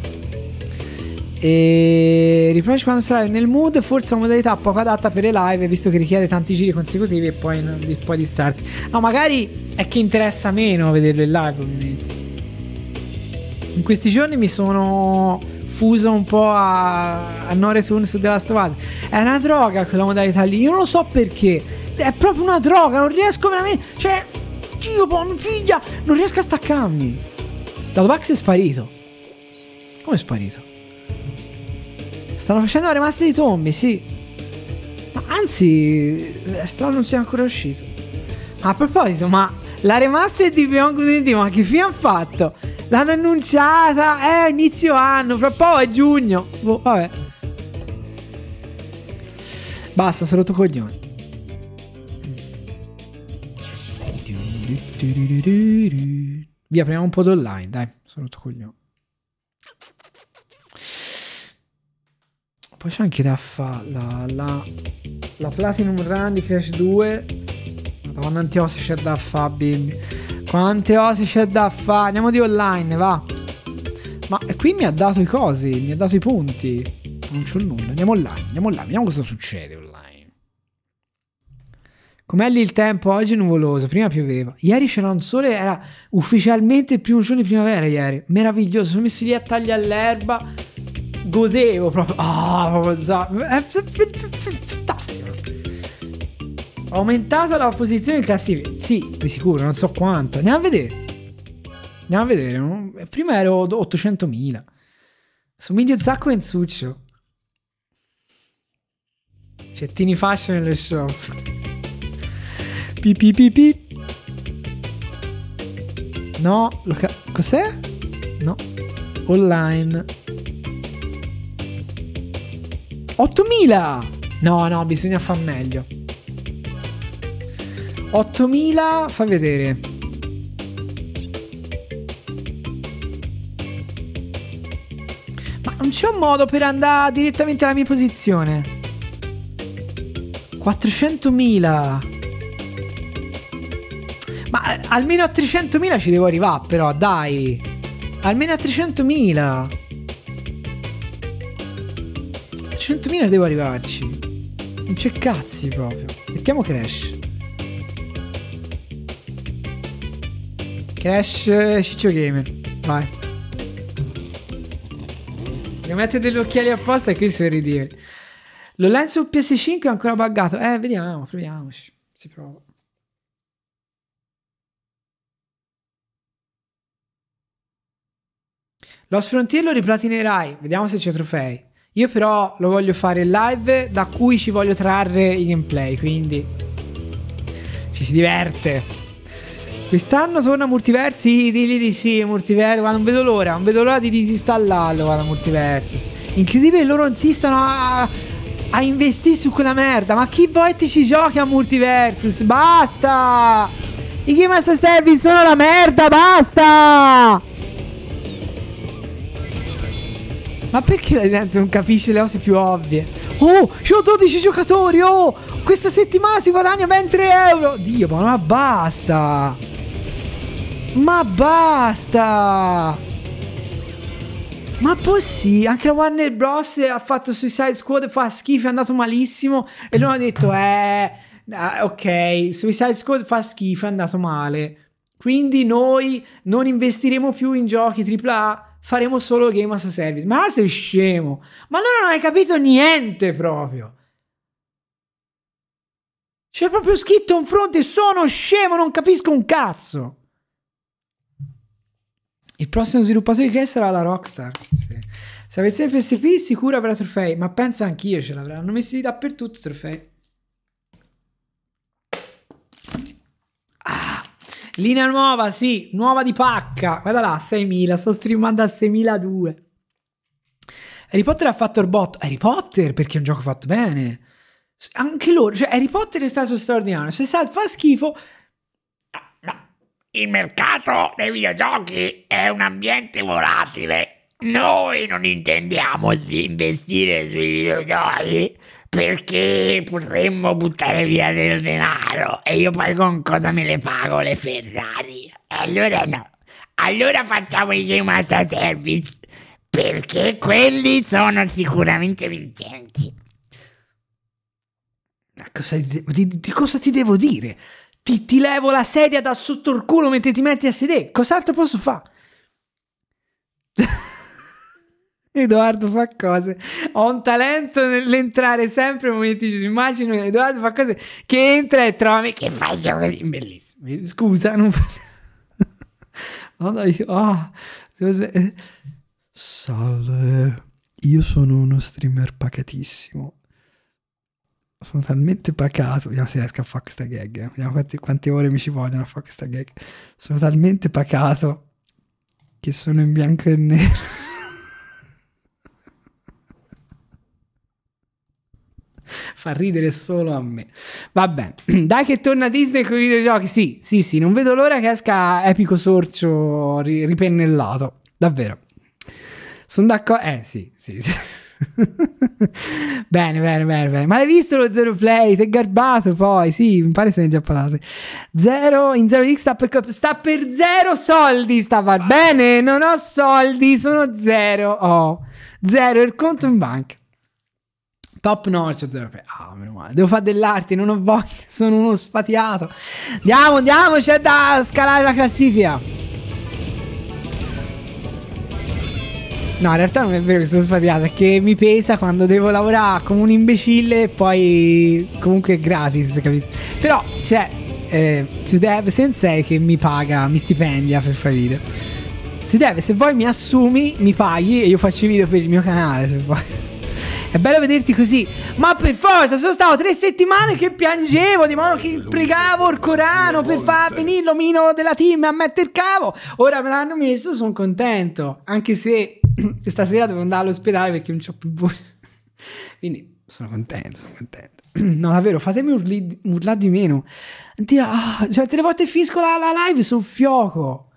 E riprovaci quando sarai nel mood, forse una modalità poco adatta per le live, visto che richiede tanti giri consecutivi e poi distarti. No, magari è che interessa meno vederlo in live, ovviamente. In questi giorni mi sono fuso un po' a no return su The Last of Us. È una droga quella modalità lì. Io non lo so perché. È proprio una droga. Non riesco veramente. Cioè, Dio, figlia, non riesco a staccarmi. Datopax è sparito. Come è sparito? Stanno facendo la remaster di Tommy, sì. Ma anzi, strano non sia ancora uscito. A proposito, ma la remaster di Beyond Good and Evil, ma che fine hanno fatto? L'hanno annunciata, inizio anno, fra poco è giugno. Vabbè. Basta, sono rotto coglioni. Via, apriamo un po' d'online, dai, sono rotto coglioni. Poi c'è anche da fare la Platinum Run di Crash 2. Madonna, quante cose c'è da fare, bimbi. Quante cose c'è da fare. Andiamo di online, va. Ma qui mi ha dato i cosi, mi ha dato i punti. Non c'ho nulla. Andiamo online, vediamo cosa succede online. Com'è lì il tempo? Oggi è nuvoloso, prima pioveva. Ieri c'era un sole, era ufficialmente il primo giorno di primavera ieri. Meraviglioso, sono messo lì a tagliare l'erba. Godevo proprio. È fantastico. Ho aumentato la posizione in classifica. Sì, di sicuro, non so quanto. Andiamo a vedere. No? Prima ero 800.000. Somiglio un sacco in succio. Cettini fascia nelle shop. Pi. No, cos'è? No. Online. 8.000. No, bisogna far meglio. 8.000, fa vedere. Ma non c'è un modo per andare direttamente alla mia posizione. 400.000. Ma almeno a 300.000 ci devo arrivare, però, dai. Almeno a 300.000. 300.000 devo arrivarci. Non c'è cazzi proprio. Mettiamo Crash. Crash Ciccio Gamer. Vai. Devo mettere degli occhiali apposta e qui si vede ridere. L'online su PS5 è ancora buggato. Vediamo, proviamoci. Si prova. Lost Frontier lo riplatinerai. Vediamo se c'è trofei. Io però lo voglio fare live da cui ci voglio trarre i gameplay, quindi ci si diverte. Quest'anno torna Multiversi, digli di sì, Multiversi, non vedo l'ora, non vedo l'ora di disinstallarlo, guarda, Multiversus. Incredibile, loro insistono a investire su quella merda, ma chi vuoi ci giochi a Multiversus? Basta! I Game as a Service sono la merda, basta! Ma perché la gente non capisce le cose più ovvie? Oh, c'ho 12 giocatori, oh! Questa settimana si guadagna ben 3 euro! Dio, ma basta! Ma basta! Ma possibile? Anche la Warner Bros. Ha fatto Suicide Squad, fa schifo, è andato malissimo. E loro hanno detto, ok, Suicide Squad fa schifo, è andato male. Quindi noi non investiremo più in giochi AAA. Faremo solo Game as a Service. Ma sei scemo? Ma allora non hai capito niente proprio. C'è proprio scritto in fronte: sono scemo, non capisco un cazzo. Il prossimo sviluppatore di Crash sarà la Rockstar. Sì. Se avesse il PSP sicuro avrà trofei. Ma penso anch'io ce l'avranno messi dappertutto trofei. Linea nuova, sì, nuova di pacca. Guarda là, 6.000, sto streamando a 6.002. Harry Potter ha fatto il botto. Harry Potter, perché è un gioco fatto bene. Anche loro, cioè Harry Potter è stato straordinario. Se fa schifo... No. Il mercato dei videogiochi è un ambiente volatile. Noi non intendiamo investire sui videogiochi perché potremmo buttare via del denaro e io poi con cosa me le pago le Ferrari? Allora no, allora facciamo i Game as a Service perché quelli sono sicuramente vincenti. Di cosa ti devo dire? Ti levo la sedia da sotto il culo mentre ti metti a sedere. Cos'altro posso fare? Edoardo fa cose. Ho un talento nell'entrare sempre nei momenti. Immagino Edoardo fa cose che entra e trova me che fa giochi bellissimi. Scusa, non fa... No, dai, salve, io sono uno streamer pacatissimo. Sono talmente pacato. Vediamo se riesco a fare questa gag. Vediamo quante ore mi ci vogliono a fare questa gag. Sono talmente pacato che sono in bianco e nero. Fa ridere solo a me. Va bene. Dai che torna Disney con i videogiochi. Sì, non vedo l'ora che esca Epico Sorcio ripennellato. Davvero. Sono d'accordo. Sì. Bene. Ma l'hai visto lo Zero Play? T'è garbato poi. Sì, mi pare se ne è già parlato. In Zero X sta per 0 soldi. Va bene, non ho soldi, sono 0. Ho 0 il conto in banca. Top notch, 0 Play. Meno male. Devo fare dell'arte, non ho voglia. Sono uno sfatiato. Andiamo, c'è da scalare la classifica. No, in realtà non è vero che sono sfatiato, perché mi pesa quando devo lavorare come un imbecille e poi comunque è gratis, capito? Però c'è Dev Sensei che mi paga, mi stipendia per fare video. Dev, se vuoi mi assumi, mi paghi e io faccio i video per il mio canale, se vuoi. È bello vederti così. Ma per forza, sono stato 3 settimane che piangevo di modo che pregavo il Corano per far venire l'omino della team a mettere il cavo. Ora me l'hanno messo, sono contento. Anche se stasera devo andare all'ospedale perché non c'ho più voce. Quindi sono contento. No, davvero, fatemi urlare di meno. Cioè, tutte le volte fisco la live sul fioco.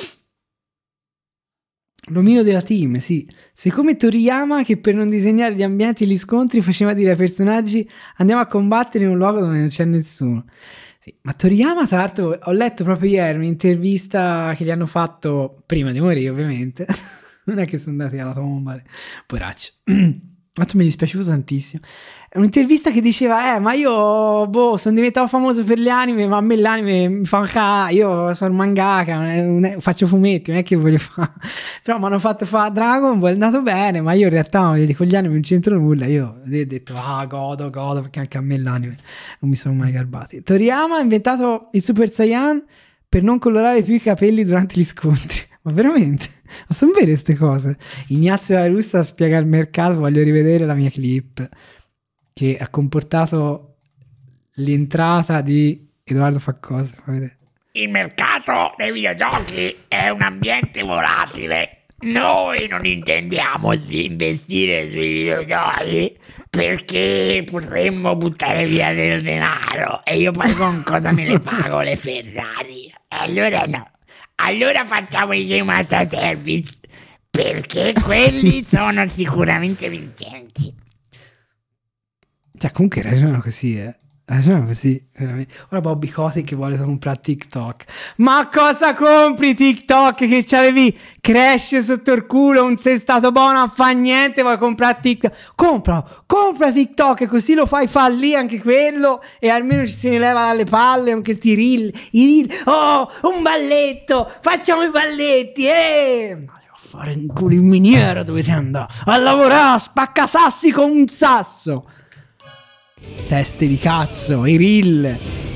L'omino della team, sì. Sei come Toriyama che per non disegnare gli ambienti e gli scontri faceva dire ai personaggi andiamo a combattere in un luogo dove non c'è nessuno. Sì, ma Toriyama, tra l'altro, ho letto proprio ieri un'intervista che gli hanno fatto prima di morire, ovviamente. Non è che sono andati alla tomba, poraccio. Quanto mi è dispiaciuto tantissimo. È un'intervista che diceva ma io sono diventato famoso per le anime, ma a me l'anime mi fa un cagare, io sono mangaka, faccio fumetti, non è che voglio fare. Però mi hanno fatto fare Dragon Ball, è andato bene, ma io in realtà con gli anime non c'entro nulla. Io ho detto godo, perché anche a me l'anime non mi sono mai garbati. Toriyama ha inventato il Super Saiyan per non colorare più i capelli durante gli scontri. Ma veramente? Ma sono vere queste cose? Ignazio La Russa spiega il mercato, voglio rivedere la mia clip che ha comportato l'entrata di Edoardo Faccosa. Il mercato dei videogiochi è un ambiente volatile. Noi non intendiamo investire sui videogiochi perché potremmo buttare via del denaro e io poi con cosa me le pago le Ferrari? Allora no. Allora facciamo i game as a service perché quelli sono sicuramente vincenti. Cioè, comunque ragionano così, ragionano così, veramente. Ora Bobby Kotick che vuole comprare TikTok. Ma cosa compri TikTok che c'avevi Crash sotto il culo, non sei stato buono a fare niente, vuoi comprare TikTok? Compra TikTok, così lo fai fallire anche quello e almeno ci se ne leva dalle palle anche sti reel. Oh, un balletto, facciamo i balletti, fare un culo in miniera, dove sei andato? A lavorare, a spaccasassi con un sasso. Teste di cazzo, i reel,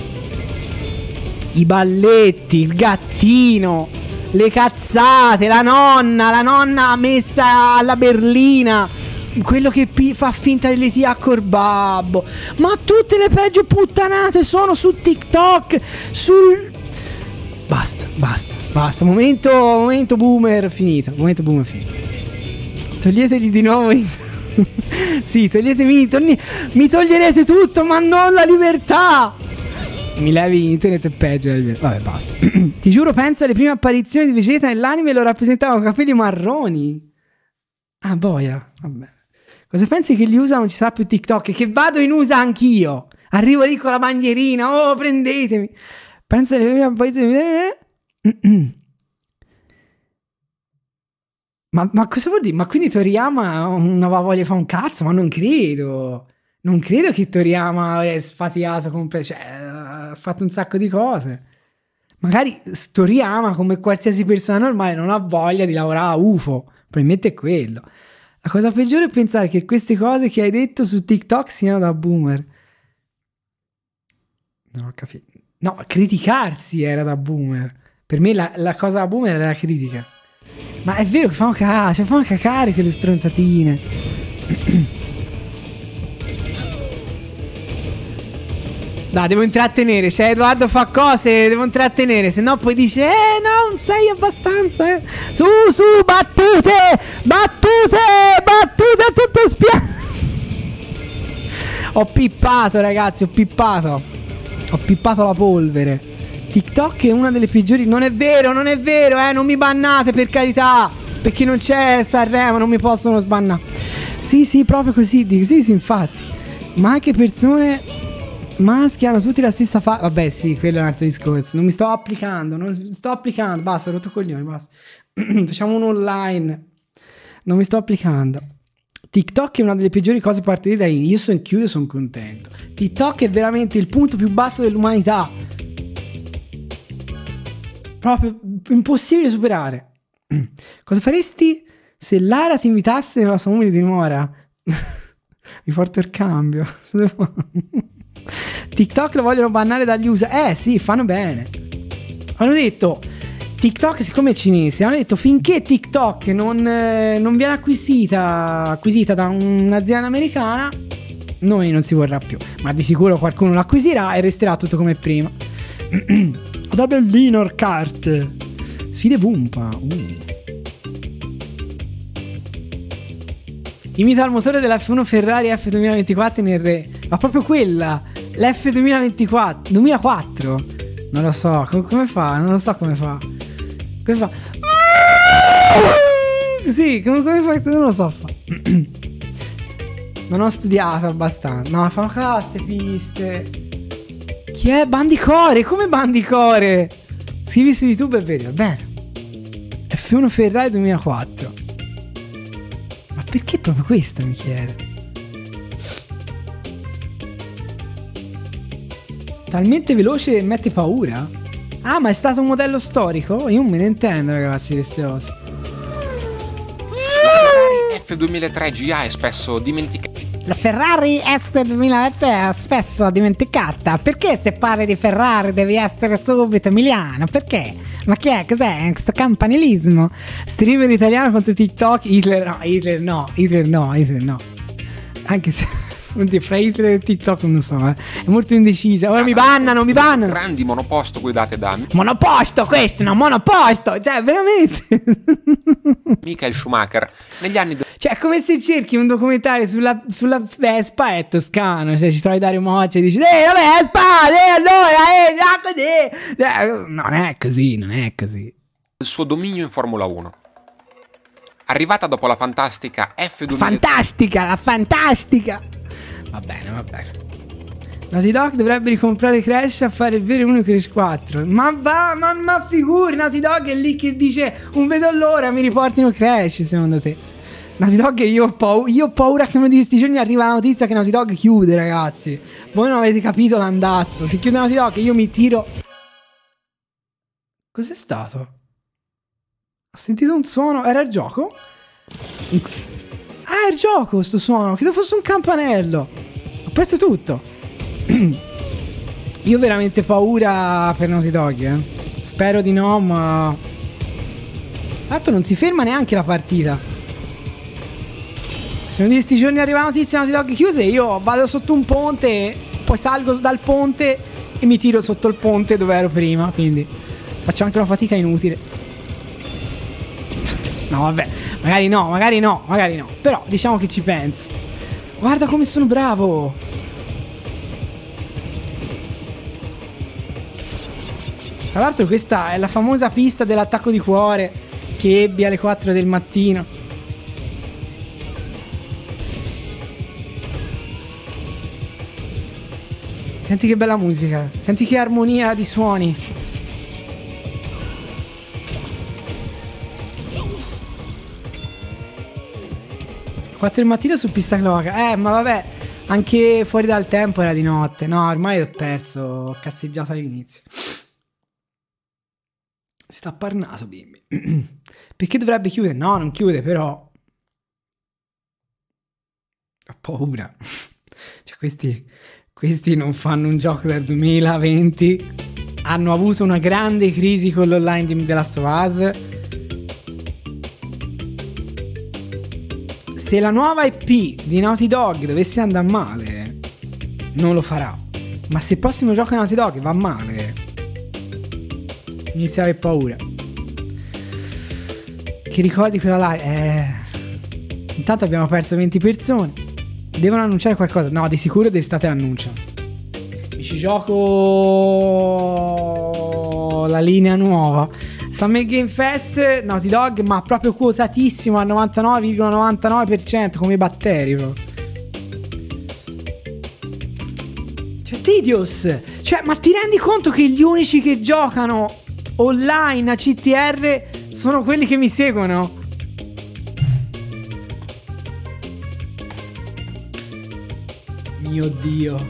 i balletti, il gattino, le cazzate, la nonna messa alla berlina, quello che fa finta di litigare col babbo. Ma tutte le peggio puttanate sono su TikTok, Basta, momento boomer finito, Toglietegli di nuovo sì, toglietemi, mi toglierete tutto, ma non la libertà. Mi levi internet e peggio. Vabbè, basta. Ti giuro, pensa alle prime apparizioni di Vegeta nell'anime lo rappresentavano con capelli marroni. Ah, boia, vabbè. Cosa pensi che li usano? Non ci sarà più TikTok? Che vado in USA anch'io. Arrivo lì con la bandierina. Oh, prendetemi. Pensa alle prime apparizioni. Ma cosa vuol dire? Ma quindi Toriyama non aveva voglia di fare un cazzo? Ma non credo. Non credo che Toriyama è sfatiato cioè, ha fatto un sacco di cose. Magari Toriyama, come qualsiasi persona normale, non ha voglia di lavorare a UFO. Probabilmente è quello. La cosa peggiore è pensare che queste cose che hai detto su TikTok siano da boomer. Non ho capito. No, criticarsi era da boomer. Per me la cosa da boomer era la critica. Ma è vero che fanno cacare quelle stronzatine. Dai, devo intrattenere. C'è Edoardo fa cose, devo intrattenere. Se no poi dice no, non sei abbastanza. Su, battute tutto spiano. Ho pippato, ragazzi, ho pippato la polvere. TikTok è una delle peggiori. Non è vero, non mi bannate, per carità, perché non c'è Sanremo, non mi possono sbannare. Sì, proprio così, sì, infatti. Ma anche persone maschi hanno tutti la stessa vabbè, sì, quello è un altro discorso. Non sto applicando, basta, ho rotto coglioni, basta. Facciamo un online. Non mi sto applicando. TikTok è una delle peggiori cose partite da io sono chiuso e sono contento. TikTok è veramente il punto più basso dell'umanità. Proprio impossibile superare. Cosa faresti se Lara ti invitasse nella sua umile dimora? Mi porto il cambio. TikTok lo vogliono bannare dagli USA. Sì, fanno bene. Hanno detto TikTok, siccome è cinese, hanno detto finché TikTok non viene acquisita da un'azienda americana, noi non si vorrà più. Ma di sicuro qualcuno l'acquisirà e resterà tutto come prima. Da bellino kart. Sfide Vumpa. Imita il motore dell'F1 Ferrari F2024 nel re. Ma proprio quella, l'F2024. Non lo so, come fa? Non lo so come fa. Come fa? Sì, come fa? Non lo so. Non ho studiato abbastanza. No, fanno queste piste. Chi è? Bandicore? Come Bandicore? Scrivi su YouTube e vedi, va bene. F1 Ferrari 2004. Ma perché proprio questo, mi chiede? Talmente veloce che mette paura. Ah, ma è stato un modello storico? Io non me ne intendo, ragazzi, di queste cose. La Ferrari F2003 GA è spesso dimenticata. La Ferrari S2003 è spesso dimenticata. Perché se parli di Ferrari devi essere subito emiliano? Perché? Ma che è? Cos'è? Questo campanilismo? Streamer italiano contro TikTok? Hitler no. Anche se fra Hitler e TikTok non so, è molto indecisa. Ora mi bannano. Grandi monoposto guidate da Monoposto questo, no, monoposto. Cioè, veramente. Michael Schumacher. Negli anni Cioè, è come se cerchi un documentario sulla Vespa e Toscano. Cioè, ci trovi Dario Moccia e dici, vabbè, allora, non è così. del suo dominio in Formula 1. Arrivata dopo la fantastica F2003. La fantastica. Va bene. Naughty Dog dovrebbe ricomprare Crash a fare il vero e unico Crash 4. Ma figuri, Naughty Dog è lì che dice un vedo l'ora mi riportino Crash, secondo te? Naughty Dog, io ho paura che uno di questi giorni arriva la notizia che Naughty Dog chiude, ragazzi. Voi non avete capito l'andazzo. Se chiude Naughty Dog io mi tiro. Cos'è stato? Ho sentito un suono. Era il gioco? Ah, è il gioco sto suono. Credo fosse un campanello. Ho perso tutto. Io ho veramente paura per Naughty Dog, Spero di no, ma tra l'altro non si ferma neanche la partita. Se uno di questi giorni arriva la notizia Naughty Dog chiuse, io vado sotto un ponte, poi salgo dal ponte e mi tiro sotto il ponte dove ero prima. Quindi faccio anche una fatica inutile. No, vabbè, magari no. Però diciamo che ci penso. Guarda come sono bravo. Tra l'altro questa è la famosa pista dell'attacco di cuore che ebbi alle 4 del mattino. Senti che bella musica. Senti che armonia di suoni. 4 del mattino su pista cloaca. Ma vabbè, anche fuori dal tempo era di notte. No, ormai ho perso. Ho cazzeggiato all'inizio. Si sta a Parnaso, bimbi. Perché dovrebbe chiudere? No, non chiude, però ho paura. Cioè, questi non fanno un gioco del 2020. Hanno avuto una grande crisi con l'online di The Last of Us. Se la nuova IP di Naughty Dog dovesse andare male, non lo farà. Ma se il prossimo gioco di Naughty Dog va male, inizia a avere paura. Che ricordi quella live? Intanto abbiamo perso 20 persone. Devono annunciare qualcosa? No, di sicuro d'estate l'annunciano. Ci gioco la linea nuova Summer Game Fest Naughty Dog, ma proprio quotatissimo al 99,99% come batteri proprio. Cioè, Tidios, cioè, ma ti rendi conto che gli unici che giocano online a CTR sono quelli che mi seguono? Mio Dio.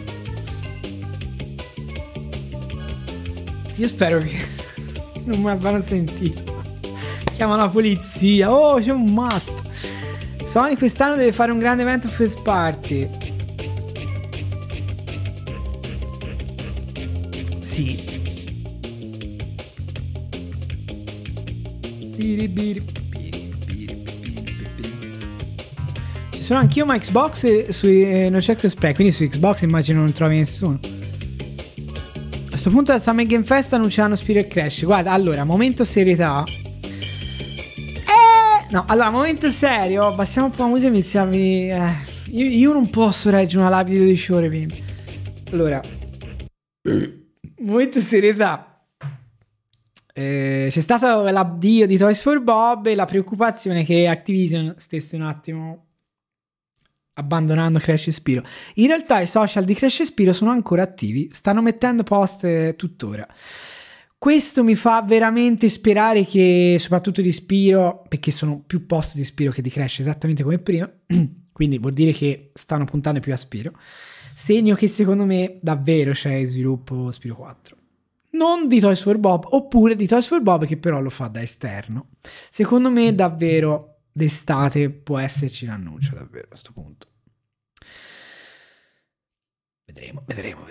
Io spero che non mi abbiano sentito. Chiamo la polizia. Oh, c'è un matto. Sony quest'anno deve fare un grande evento first party. Sì. Ci sono anch'io ma Xbox non c'è crossplay, quindi su Xbox immagino non trovi nessuno. A questo punto al Summer Game Fest annunciano Spirit Crash. Guarda, allora, momento serietà. No, allora, momento serio. Passiamo un po' la musica e iniziamo. Io non posso reggere una live di 12 ore prima. Allora, momento serietà. C'è stato l'addio di Toys for Bob e la preoccupazione che Activision stesse un attimo abbandonando Crash e Spyro. In realtà i social di Crash e Spyro sono ancora attivi, stanno mettendo post tuttora. Questo mi fa veramente sperare che, soprattutto di Spyro, perché sono più post di Spyro che di Crash, esattamente come prima, quindi vuol dire che stanno puntando più a Spyro. segno che secondo me davvero c'è in sviluppo Spiro 4. Non di Toys for Bob, oppure di Toys for Bob che però lo fa da esterno. Secondo me davvero d'estate può esserci l'annuncio, davvero a questo punto. Vedremo.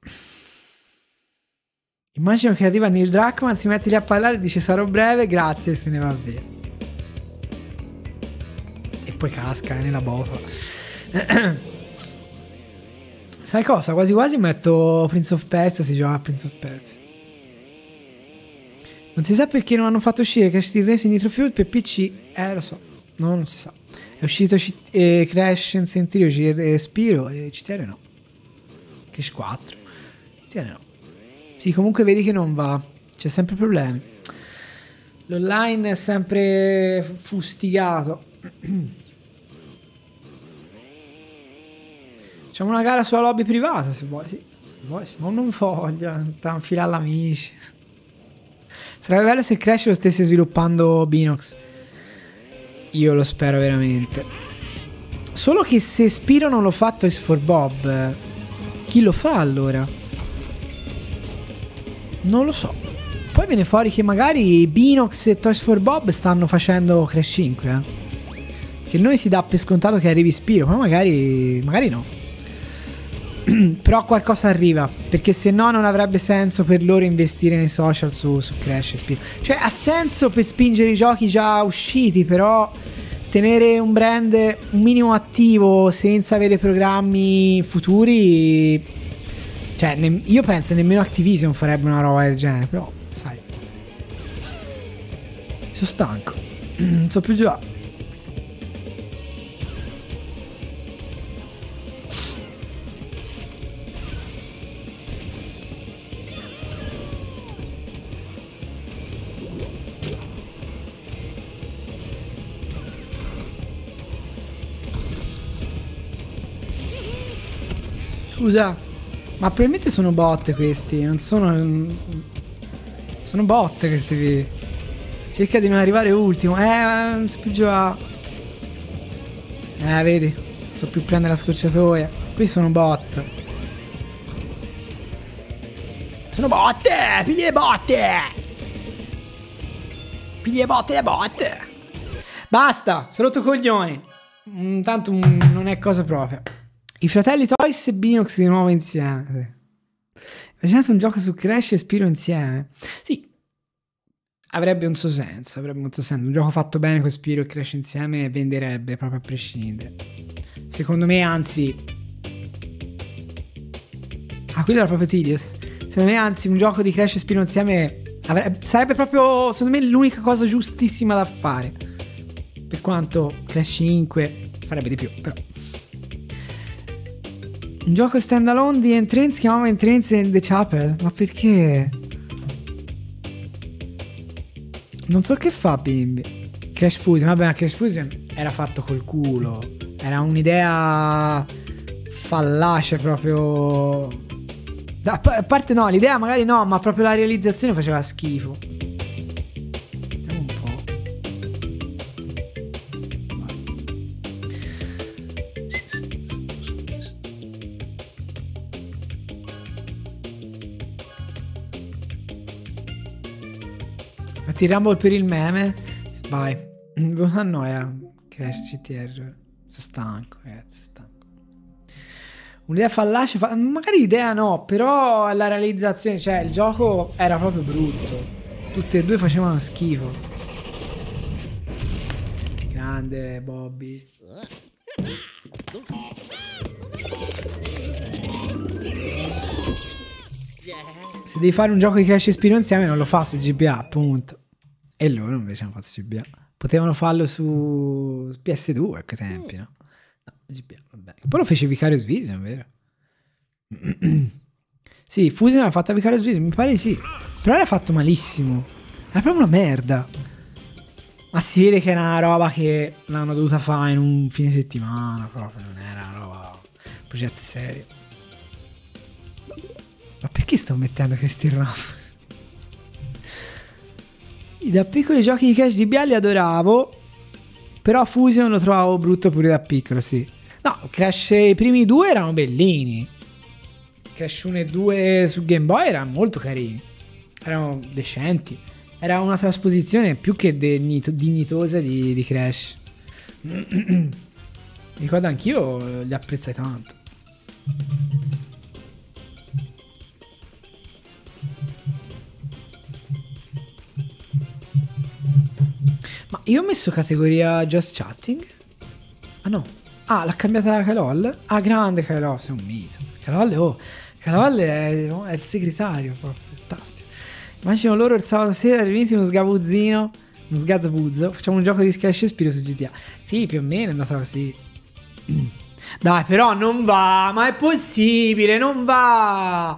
Immagino che arriva Neil Druckmann, si mette lì a parlare e dice sarò breve, grazie, e se ne va via. E poi casca nella botola. Sai cosa? Quasi quasi metto Prince of Persia, si gioca a Prince of Persia. Non si sa perché non hanno fatto uscire Crash Team Racing Nitro Fuel per PC. Lo so, no, non si sa. È uscito Crash and Trio, Spiro e CTR no. Crash 4 CTR no. Sì, comunque vedi che non va, c'è sempre problemi. L'online è sempre fustigato. Facciamo una gara sulla lobby privata se vuoi, sì. Se vuoi, non voglia, sta a infilare amici. Sarebbe bello se Crash lo stesse sviluppando Binox. Io lo spero veramente. Solo che se Spiro non lo fa Toys for Bob, chi lo fa allora? Non lo so. Poi viene fuori che magari Binox e Toys for Bob stanno facendo Crash 5, che noi si dà per scontato che arrivi Spiro, ma magari no. Però qualcosa arriva, perché se no non avrebbe senso per loro investire nei social su Crash e Spiro. Cioè ha senso per spingere i giochi già usciti, però tenere un brand un minimo attivo senza avere programmi futuri, cioè io penso nemmeno Activision farebbe una roba del genere. Però sai, sono stanco, non so più giocare. Scusa, ma probabilmente sono bot questi, non sono... Sono bot questi qui. Cerca di non arrivare ultimo. Non so più giocare. Vedi, non so più prendere la scorciatoia. Qui sono bot. Sono bot! Piglia le botte! Piglia le botte e le botte! Basta, sono rotto coglioni. Tanto non è cosa propria. I fratelli Toys e Binox di nuovo insieme. Sì. Immaginate un gioco su Crash e Spiro insieme. Sì, avrebbe un suo senso. Un gioco fatto bene con Spiro e Crash insieme venderebbe proprio a prescindere. Secondo me, anzi... quello era proprio tedious. Secondo me, anzi, un gioco di Crash e Spiro insieme sarebbe proprio, secondo me, l'unica cosa giustissima da fare. Per quanto Crash 5 sarebbe di più, però... Un gioco standalone di Entrance si chiamava Entrance in the Chapel. Ma perché? Non so che fa, bimbi. Crash Fusion. Vabbè, Crash Fusion era fatto col culo. Era un'idea fallace proprio. A parte no, l'idea magari no, ma proprio la realizzazione faceva schifo. Vediamo un po'. Fatti Rumble per il meme. Vai. Non annoia. Crash CTR. Sono stanco, ragazzi. Un'idea fallace, magari idea no, però la realizzazione, cioè il gioco era proprio brutto. Tutte e due facevano schifo. Grande Bobby. Se devi fare un gioco di Crash e Spiro insieme non lo fa su GBA, appunto. E loro invece hanno fatto su GBA. Potevano farlo su PS2 a quei tempi, no? No, GBA, vabbè. Poi lo fece Vicarious Vision, vero? Sì, Fusion l'ha fatto a Vicarious Vision, mi pare di sì. Però era fatto malissimo. Era proprio una merda. Ma si vede che era una roba che l'hanno dovuta fare in un fine settimana. Proprio non era una roba, un progetto serio. Ma perché sto mettendo questi RAM? Da piccoli giochi di Crash GBA li adoravo. Però Fusion lo trovavo brutto pure da piccolo, sì. No, Crash i primi due erano bellini. Crash 1 e 2 su Game Boy erano molto carini. Erano decenti. Era una trasposizione più che dignitosa di Crash. Mi ricordo anch'io, li apprezzai tanto. Ma io ho messo categoria Just Chatting? Ah no. Ah, l'ha cambiata Calol? Ah, grande Calol, sei un mito. Calol è il segretario, fantastico. Immagino loro il sabato sera riuniti uno sgabuzzino, uno sgazzabuzzo. Facciamo un gioco di Crash Spiro su GTA. Sì, più o meno è andata così. Dai, però non va, ma è possibile, non va.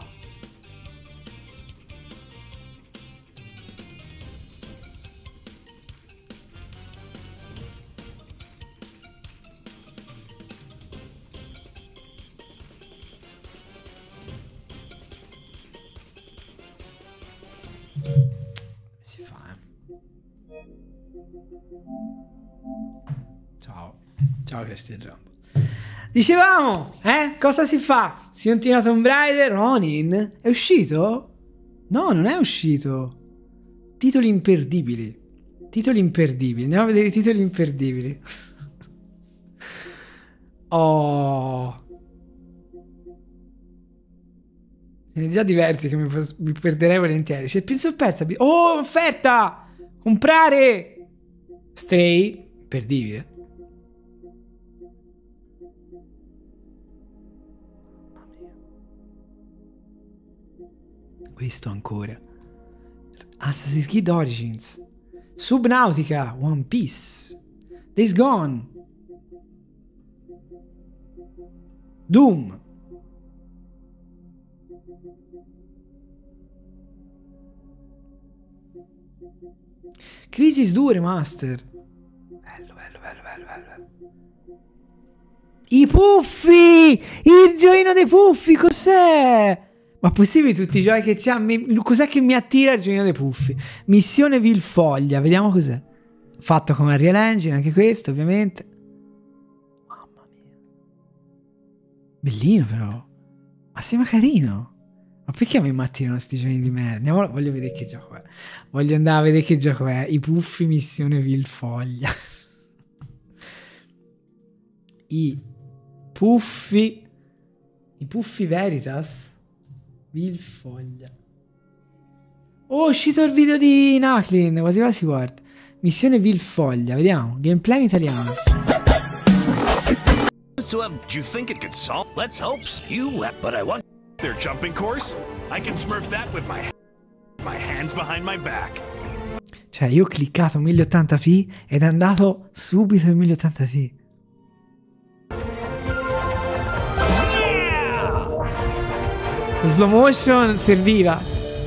Si fa, Ciao Christian Rambo. Dicevamo, cosa si fa? Si continua Tomb Raider. Ronin è uscito? No, non è uscito. Titoli imperdibili. Andiamo a vedere i titoli imperdibili. Oh, ce ne già diversi che mi perderei volentieri. C'è il Prince of Persia. Oh, offerta! Comprare! Stray, imperdibile. Questo ancora. Assassin's Creed Origins. Subnautica. One Piece. Days Gone. Doom. Crisis 2 Remastered. Bello. I puffi! Il gioino dei puffi, cos'è? Ma possibile tutti i giochi che c'ha? Cos'è che mi attira il gioino dei puffi? Missione Vilfoglia, vediamo cos'è. Fatto con Unreal Engine, anche questo ovviamente. Mamma mia. Bellino però. Ma sembra carino. Ma perché a me mi attirano sti giochi di merda? Andiamo, voglio vedere che gioco è. Voglio andare a vedere che gioco è. I puffi Missione Vilfoglia. I puffi Veritas. Vilfoglia. Oh, è uscito il video di Naclin. Quasi quasi guarda. Missione Vilfoglia. Vediamo. Gameplay in italiano. Do you think it could solve? Let's hope you but I want Their jumping course? I can smurf that with my hands behind my back. Cioè, io ho cliccato 1080p ed è andato subito in 1080p. Lo slow motion serviva.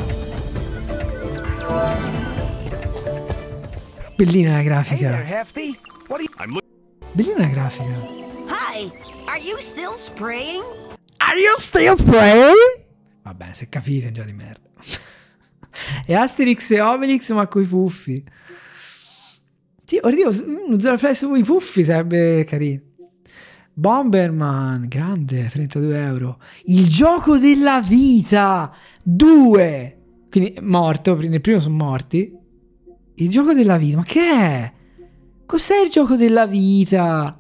Bellina la grafica. Bellina la grafica. Hi, are you still spraying? Are you still spraying? Va bene, se capite, è un gioco di merda. E Asterix e Obelix, ma coi puffi. Oddio, uno zero play sui puffi sarebbe carino. Bomberman, grande, 32 euro. Il gioco della vita 2. Quindi morto, nel primo sono morti. Il gioco della vita, ma che è? Cos'è il gioco della vita?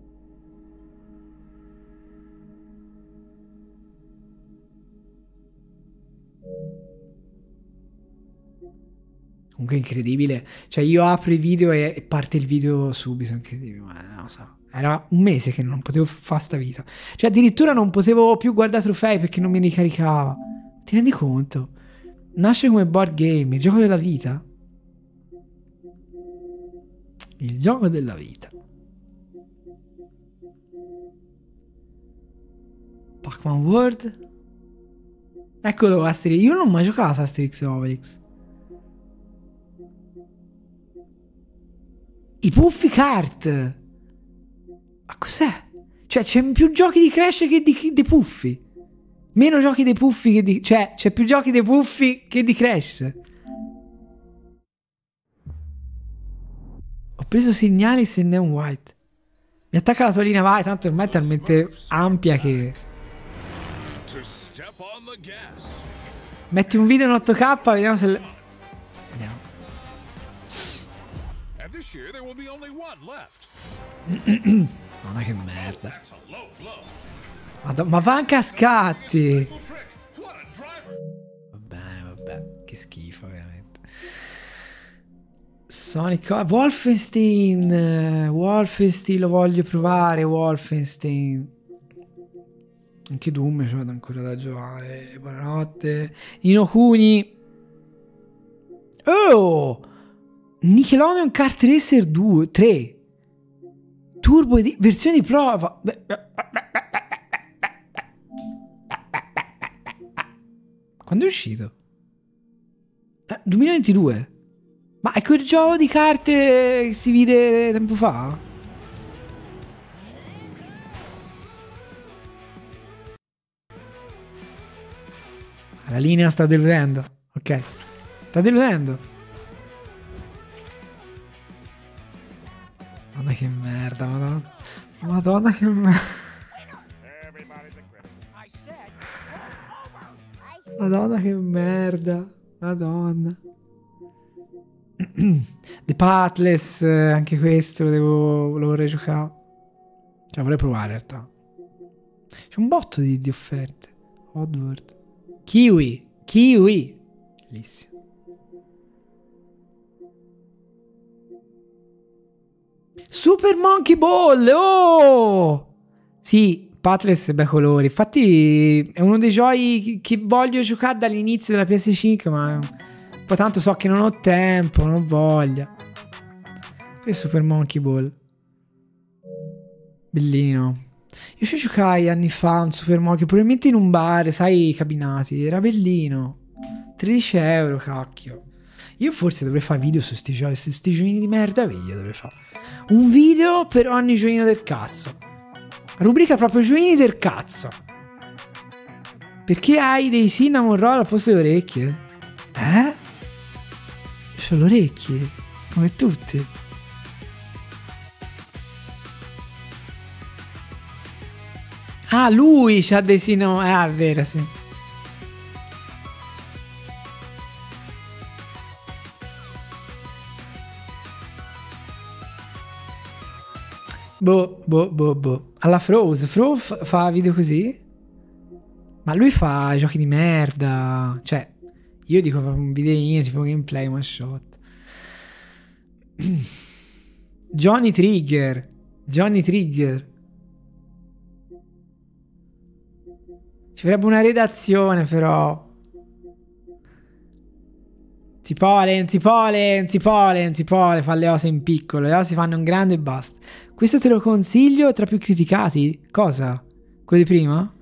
Comunque incredibile. Cioè io apro i video e parte il video subito. Incredibile, ma non lo so. Era un mese che non potevo fare sta vita. Cioè addirittura non potevo più guardare trofei perché non mi ricaricava. Ti rendi conto? Nasce come board game. Il gioco della vita. Il gioco della vita. Pac-Man World. Eccolo Asterix. Io non ho mai giocato a Asterix e Obelix. I Puffi Kart. Ma cos'è? Cioè c'è più giochi di Crash che di Puffi. Meno giochi dei Puffi che di... Cioè c'è più giochi dei Puffi che di Crash. Ho preso Signalis e Neon White. Mi attacca la tua linea, vai. Tanto ormai è talmente ampia che... on the gas. Metti un video in 8K, vediamo se... Vediamo. And this year there will be only one left. Madonna che merda. That's a low blow. Ma va anche a scatti. What a driver. Va bene, vabbè. Che schifo, veramente. Sonic... Wolfenstein. Wolfenstein, lo voglio provare, Wolfenstein. Anche Doom c'è ancora da giocare. Buonanotte. Inokuni. Oh! Nickelodeon Kart Racer 2, 3. Turbo versione di prova. Quando è uscito? 2022. Ma è quel gioco di carte che si vide tempo fa? La linea sta deludendo. Ok. Sta deludendo. Madonna che merda, madonna. Madonna che merda. Madonna che merda. Madonna. The Pathless, anche questo lo vorrei giocare. Cioè vorrei provare in realtà. C'è un botto di offerte. Oddworld. Kiwi. Kiwi. Bellissimo. Super Monkey Ball. Oh! Sì, Pathless bei colori. Infatti è uno dei giochi che voglio giocare dall'inizio della PS5, ma poi tanto so che non ho tempo, non ho voglia. Questo è Super Monkey Ball. Bellino. Io ci giocai anni fa un Super Monkey, probabilmente in un bar, sai, i cabinati. Era bellino. 13 euro, cacchio. Io forse dovrei fare video su sti giochi, su sti giochini di merda, io dovrei fare un video per ogni giochino del cazzo. Rubrica proprio giochini del cazzo. Perché hai dei cinnamon roll al posto delle orecchie? Eh? C'ho le orecchie, come tutti. Ah, lui c'ha dei cinnamon... è vero, sì. Boh. Alla Froze. Froze fa video così? Ma lui fa giochi di merda. Cioè, io dico un videino tipo gameplay, one shot. Johnny Trigger. Ci vorrebbe una redazione, però. Si pole, fa le cose in piccolo, le cose si fanno in grande e basta. Questo te lo consiglio tra più criticati. Cosa? Quello di prima?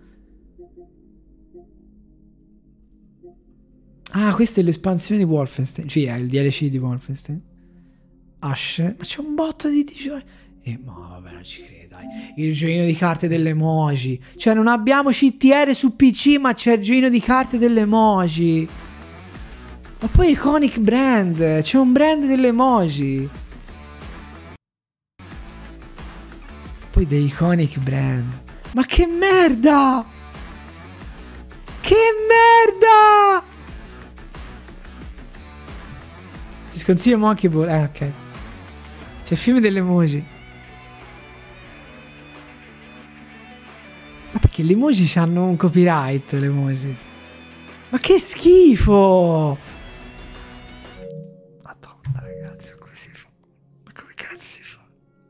Ah, questa è l'espansione di Wolfenstein. Cioè, è il DLC di Wolfenstein. Ash. Ma c'è un botto di giochi. Ma vabbè, non ci credo, dai. Il giochino di carte delle emoji. Cioè, non abbiamo CTR su PC, ma c'è il giochino di carte delle emoji. Ma poi Iconic Brand. C'è un brand delle emoji. Poi dei Iconic Brand. Ma che merda! Che merda! Ti sconsiglio Monkey Ball. Ok. C'è il film delle emoji. Ma perché le emoji hanno un copyright, le emoji? Ma che schifo! Madonna, ragazzi, come si fa? Ma come cazzo si fa?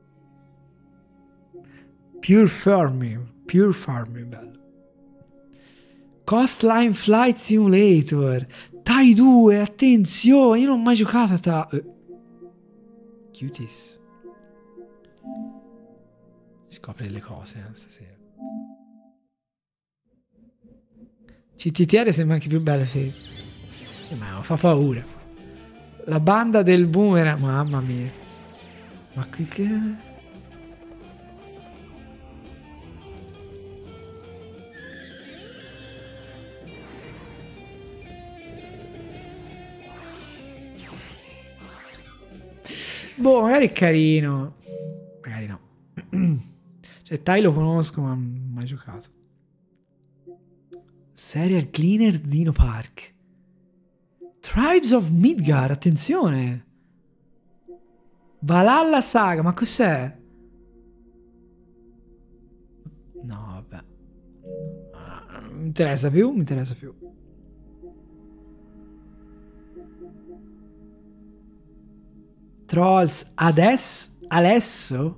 Pure Farming, bello. Coastline Flight Simulator. Tai 2, attenzione, io non ho mai giocato a Cuties. Si scopre delle cose stasera. CTTR sembra anche più bello, sì. Ma fa paura. La banda del boomerang, mamma mia. Ma qui che... Boh, magari è carino. Magari no. Cioè, Tai lo conosco, ma non ho mai giocato. Serial Cleaner Dino Park. Tribes of Midgar, attenzione. Valhalla Saga, ma cos'è? No, vabbè. Non mi interessa più, mi interessa più. Trolls adesso?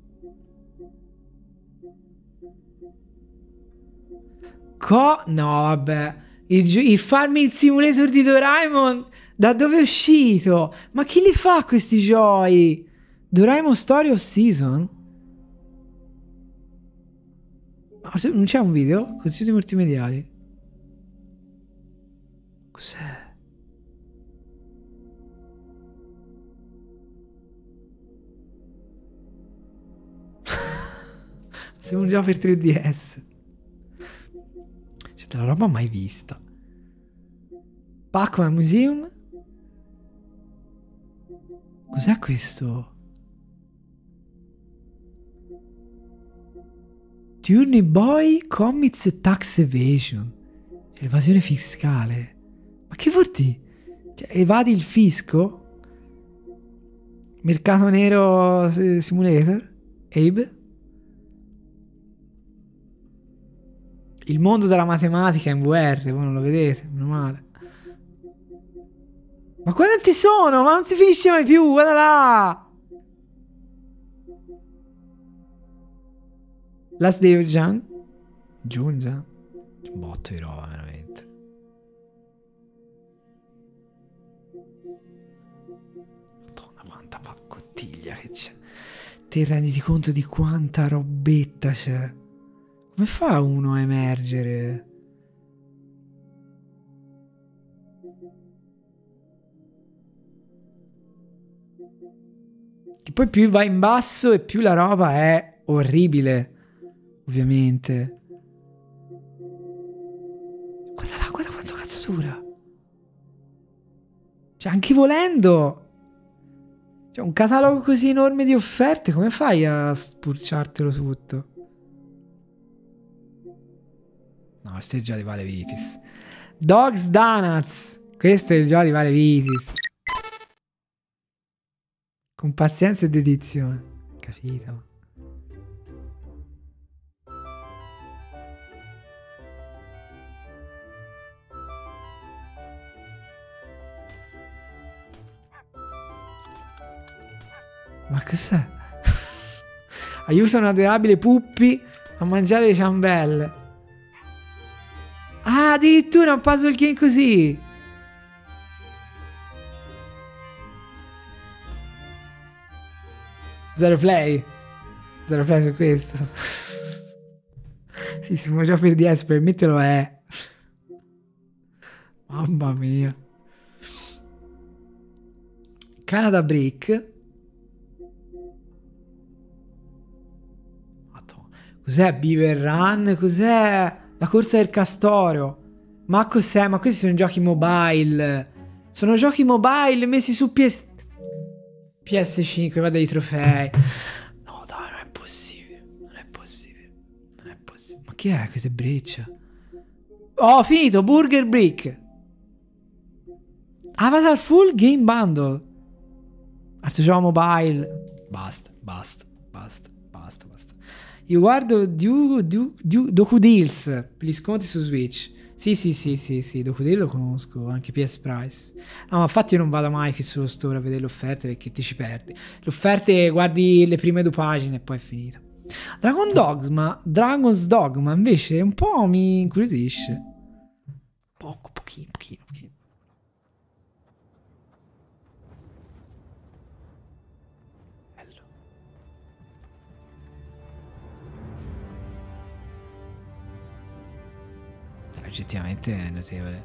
No, vabbè. Il Farming Simulator di Doraemon, da dove è uscito? Ma chi li fa questi giochi? Doraemon Story of Season? Non c'è un video? Consiglio multimediali. Cos'è? Siamo un gioco per 3DS. C'è della roba mai vista. Pac-Man Museum. Cos'è questo? Turney Boy Commits e Tax Evasion. Cioè, evasione fiscale. Ma che vuol dire? Cioè, evadi il fisco? Mercato nero simulator? Abe? Il mondo della matematica in VR, voi non lo vedete, meno male. Ma quanti sono? Ma non si finisce mai più, guarda là! Last Day of June? June già? Un botto di roba, veramente. Madonna, quanta paccottiglia che c'è. Te renditi conto di quanta robetta c'è. Come fa uno a emergere? Che poi più va in basso e più la roba è orribile. Ovviamente. Guarda là, guarda quanto cazzo dura. Cioè, anche volendo. Cioè, un catalogo così enorme di offerte, come fai a spurciartelo tutto? No, questo è il gioco di Vale Vitis. Dogs Donuts. Questo è il gioco di Vale Vitis. Con pazienza e dedizione. Capito? Ma cos'è? Aiuta un adorabile Puppi a mangiare le ciambelle. Ah, addirittura un puzzle game così. Zero play su questo. Sì, siamo già per DS, probabilmente lo è. Mamma mia. Canada Break. Cos'è Beaver Run? Cos'è la corsa del Castoro? Ma cos'è? Ma questi sono giochi mobile. Sono giochi mobile messi su PS5, va dei trofei. No, dai, non è possibile. Non è possibile. Non è possibile. Ma che è questa breccia? Oh, finito. Burger Brick. Avatar Full Game Bundle. Altro gioco mobile. Basta. Io guardo Doku Deals per gli sconti su Switch. Sì, Doku Deal lo conosco, anche PS Price. No, ma infatti io non vado mai qui sullo store a vedere le offerte perché ti ci perdi. Le offerte guardi le prime 2 pagine e poi è finito. Dragon's Dogma invece un po' mi incuriosisce. Pochino. Oggettivamente è notevole.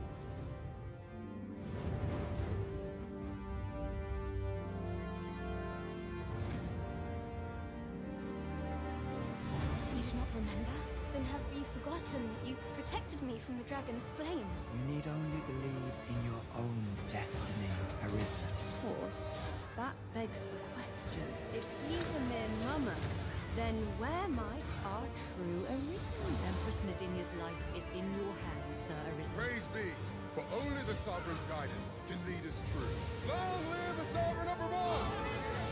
You do not remember? Then have you forgotten that you protected me from the dragon's flames? You need only believe in your own destiny, Arista. Of course, that begs the question. If he's a mere mummer, Then where might our true Arisen? Empress Nadinia's life is in your hands, Sir Arisen. Praise be, for only the Sovereign's guidance can lead us true. Long live the Sovereign of Vermont!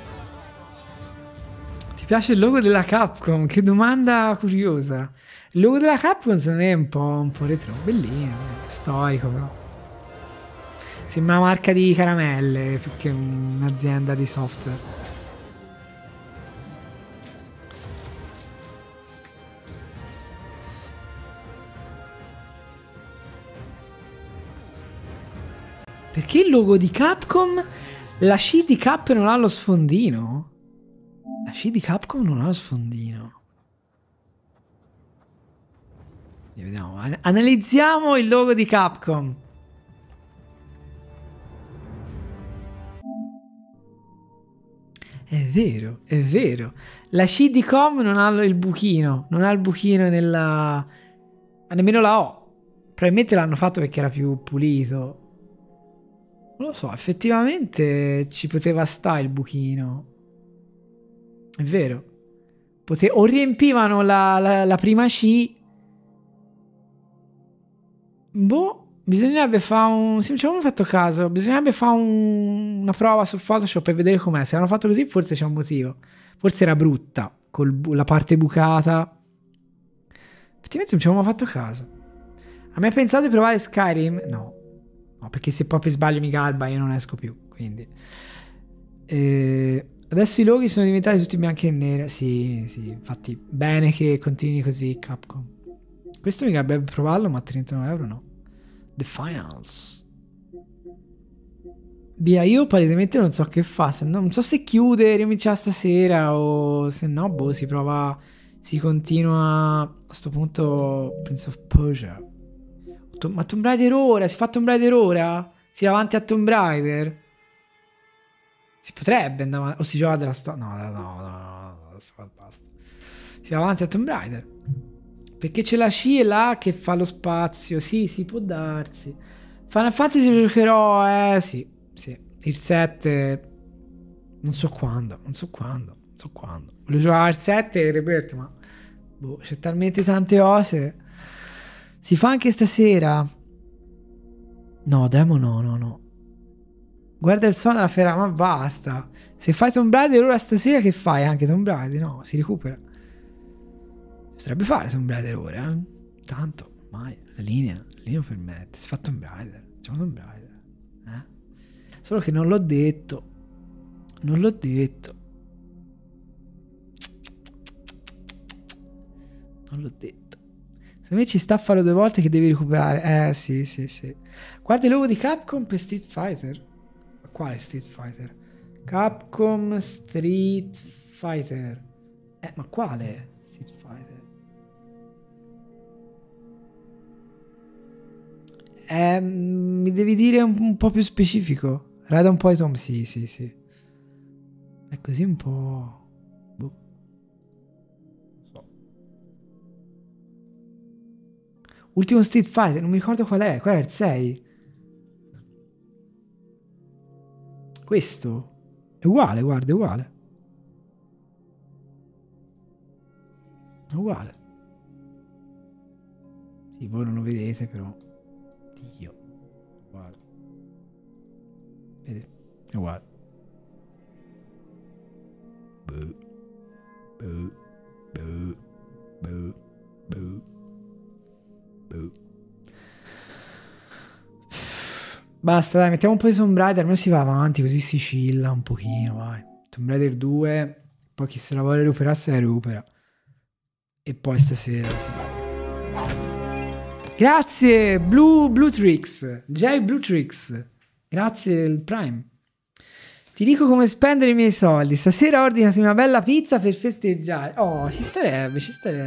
Ti piace il logo della Capcom? Che domanda curiosa. Il logo della Capcom secondo me è un po' retro, bellino, storico però. Sembra una marca di caramelle più che un'azienda di software. Perché il logo di Capcom, la C di Cap non ha lo sfondino? La C di Capcom non ha lo sfondino. Vediamo, analizziamo il logo di Capcom. È vero, è vero. La C di Com non ha il buchino, non ha il buchino nella... nemmeno la O. Probabilmente l'hanno fatto perché era più pulito. Non lo so, effettivamente ci poteva stare il buchino. È vero. O riempivano la prima C. Boh, bisognerebbe fare un... Se non ci avevamo fatto caso, bisognerebbe fare una prova su Photoshop per vedere com'è. Se l'hanno fatto così forse c'è un motivo. Forse era brutta, con la parte bucata. Effettivamente non ci avevamo fatto caso. A me è pensato di provare Skyrim? No. No, perché se proprio sbaglio mi galba io non esco più, quindi... adesso i loghi sono diventati tutti bianchi e neri. Sì, sì, infatti bene che continui così Capcom. Questo mi garberebbe provarlo, ma a 39 euro no. The Finals. Via, io palesemente non so che fa. Non so se chiude, ricomincia stasera o se no, boh, si prova... Si continua a sto punto Prince of Persia. Ma Tomb Raider ora? Si fa Tomb Raider ora? Si va avanti a Tomb Raider? Si potrebbe andare avanti. O si gioca della storia? No, basta. Si va avanti a Tomb Raider. Perché c'è la C là che fa lo spazio. Sì, si può darsi. Final Fantasy lo giocherò, sì. Il 7... Non so quando. Voglio giocare al 7 e Rebirth, ma... Boh, c'è talmente tante cose... Si fa anche stasera? No, demo no. Guarda il suono della Ferrari, ma basta. Se fai Tomb Raider ora stasera, che fai? Anche Tomb Raider? No, si recupera. Si potrebbe fare Tomb Raider ora, eh? Tanto, mai. La linea lo permette. Si fa Tomb Raider. Facciamo Tomb Raider. Solo che non l'ho detto. Secondo me ci sta a farlo 2 volte che devi recuperare. Sì. Guarda il logo di Capcom per Street Fighter. Quale Street Fighter? Capcom Street Fighter. Ma quale Street Fighter? Mi devi dire un po' più specifico. Rada un po' i Tom. Sì. È così un po'... Ultimo Street Fighter, non mi ricordo qual è il 6. Questo è uguale, guarda, è uguale. Sì, voi non lo vedete però. Dio. Uguale. Vedete? È uguale. Basta, dai, mettiamo un po' di Tomb Raider, almeno si va avanti, così si chilla un pochino, vai. Tomb Raider 2, poi chi se la vuole recuperare se la recupera. E poi stasera si va. Grazie, Bluetrix, J Bluetrix. Grazie il Prime. Ti dico come spendere i miei soldi. Stasera ordinati una bella pizza per festeggiare. Oh, ci starebbe.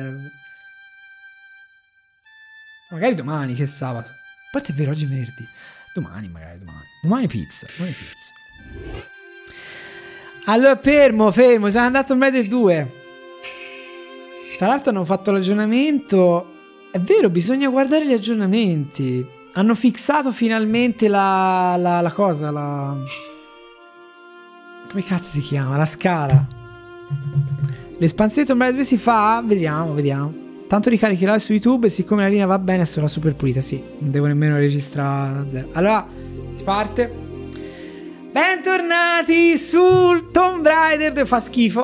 Magari domani, che è sabato. A parte è vero, oggi è venerdì. Domani. Domani pizza. Allora, fermo. Sono andato a Tomb Raider 2. Tra l'altro hanno fatto l'aggiornamento. È vero, bisogna guardare gli aggiornamenti. Hanno fissato finalmente la cosa, come cazzo si chiama? La scala. L'espansione di Tomb Raider 2 si fa? Vediamo, vediamo. Tanto ricarichi live su YouTube e siccome la linea va bene sarà super pulita, sì. Non devo nemmeno registrare da zero. Allora, si parte. Bentornati sul Tomb Raider 2, fa schifo.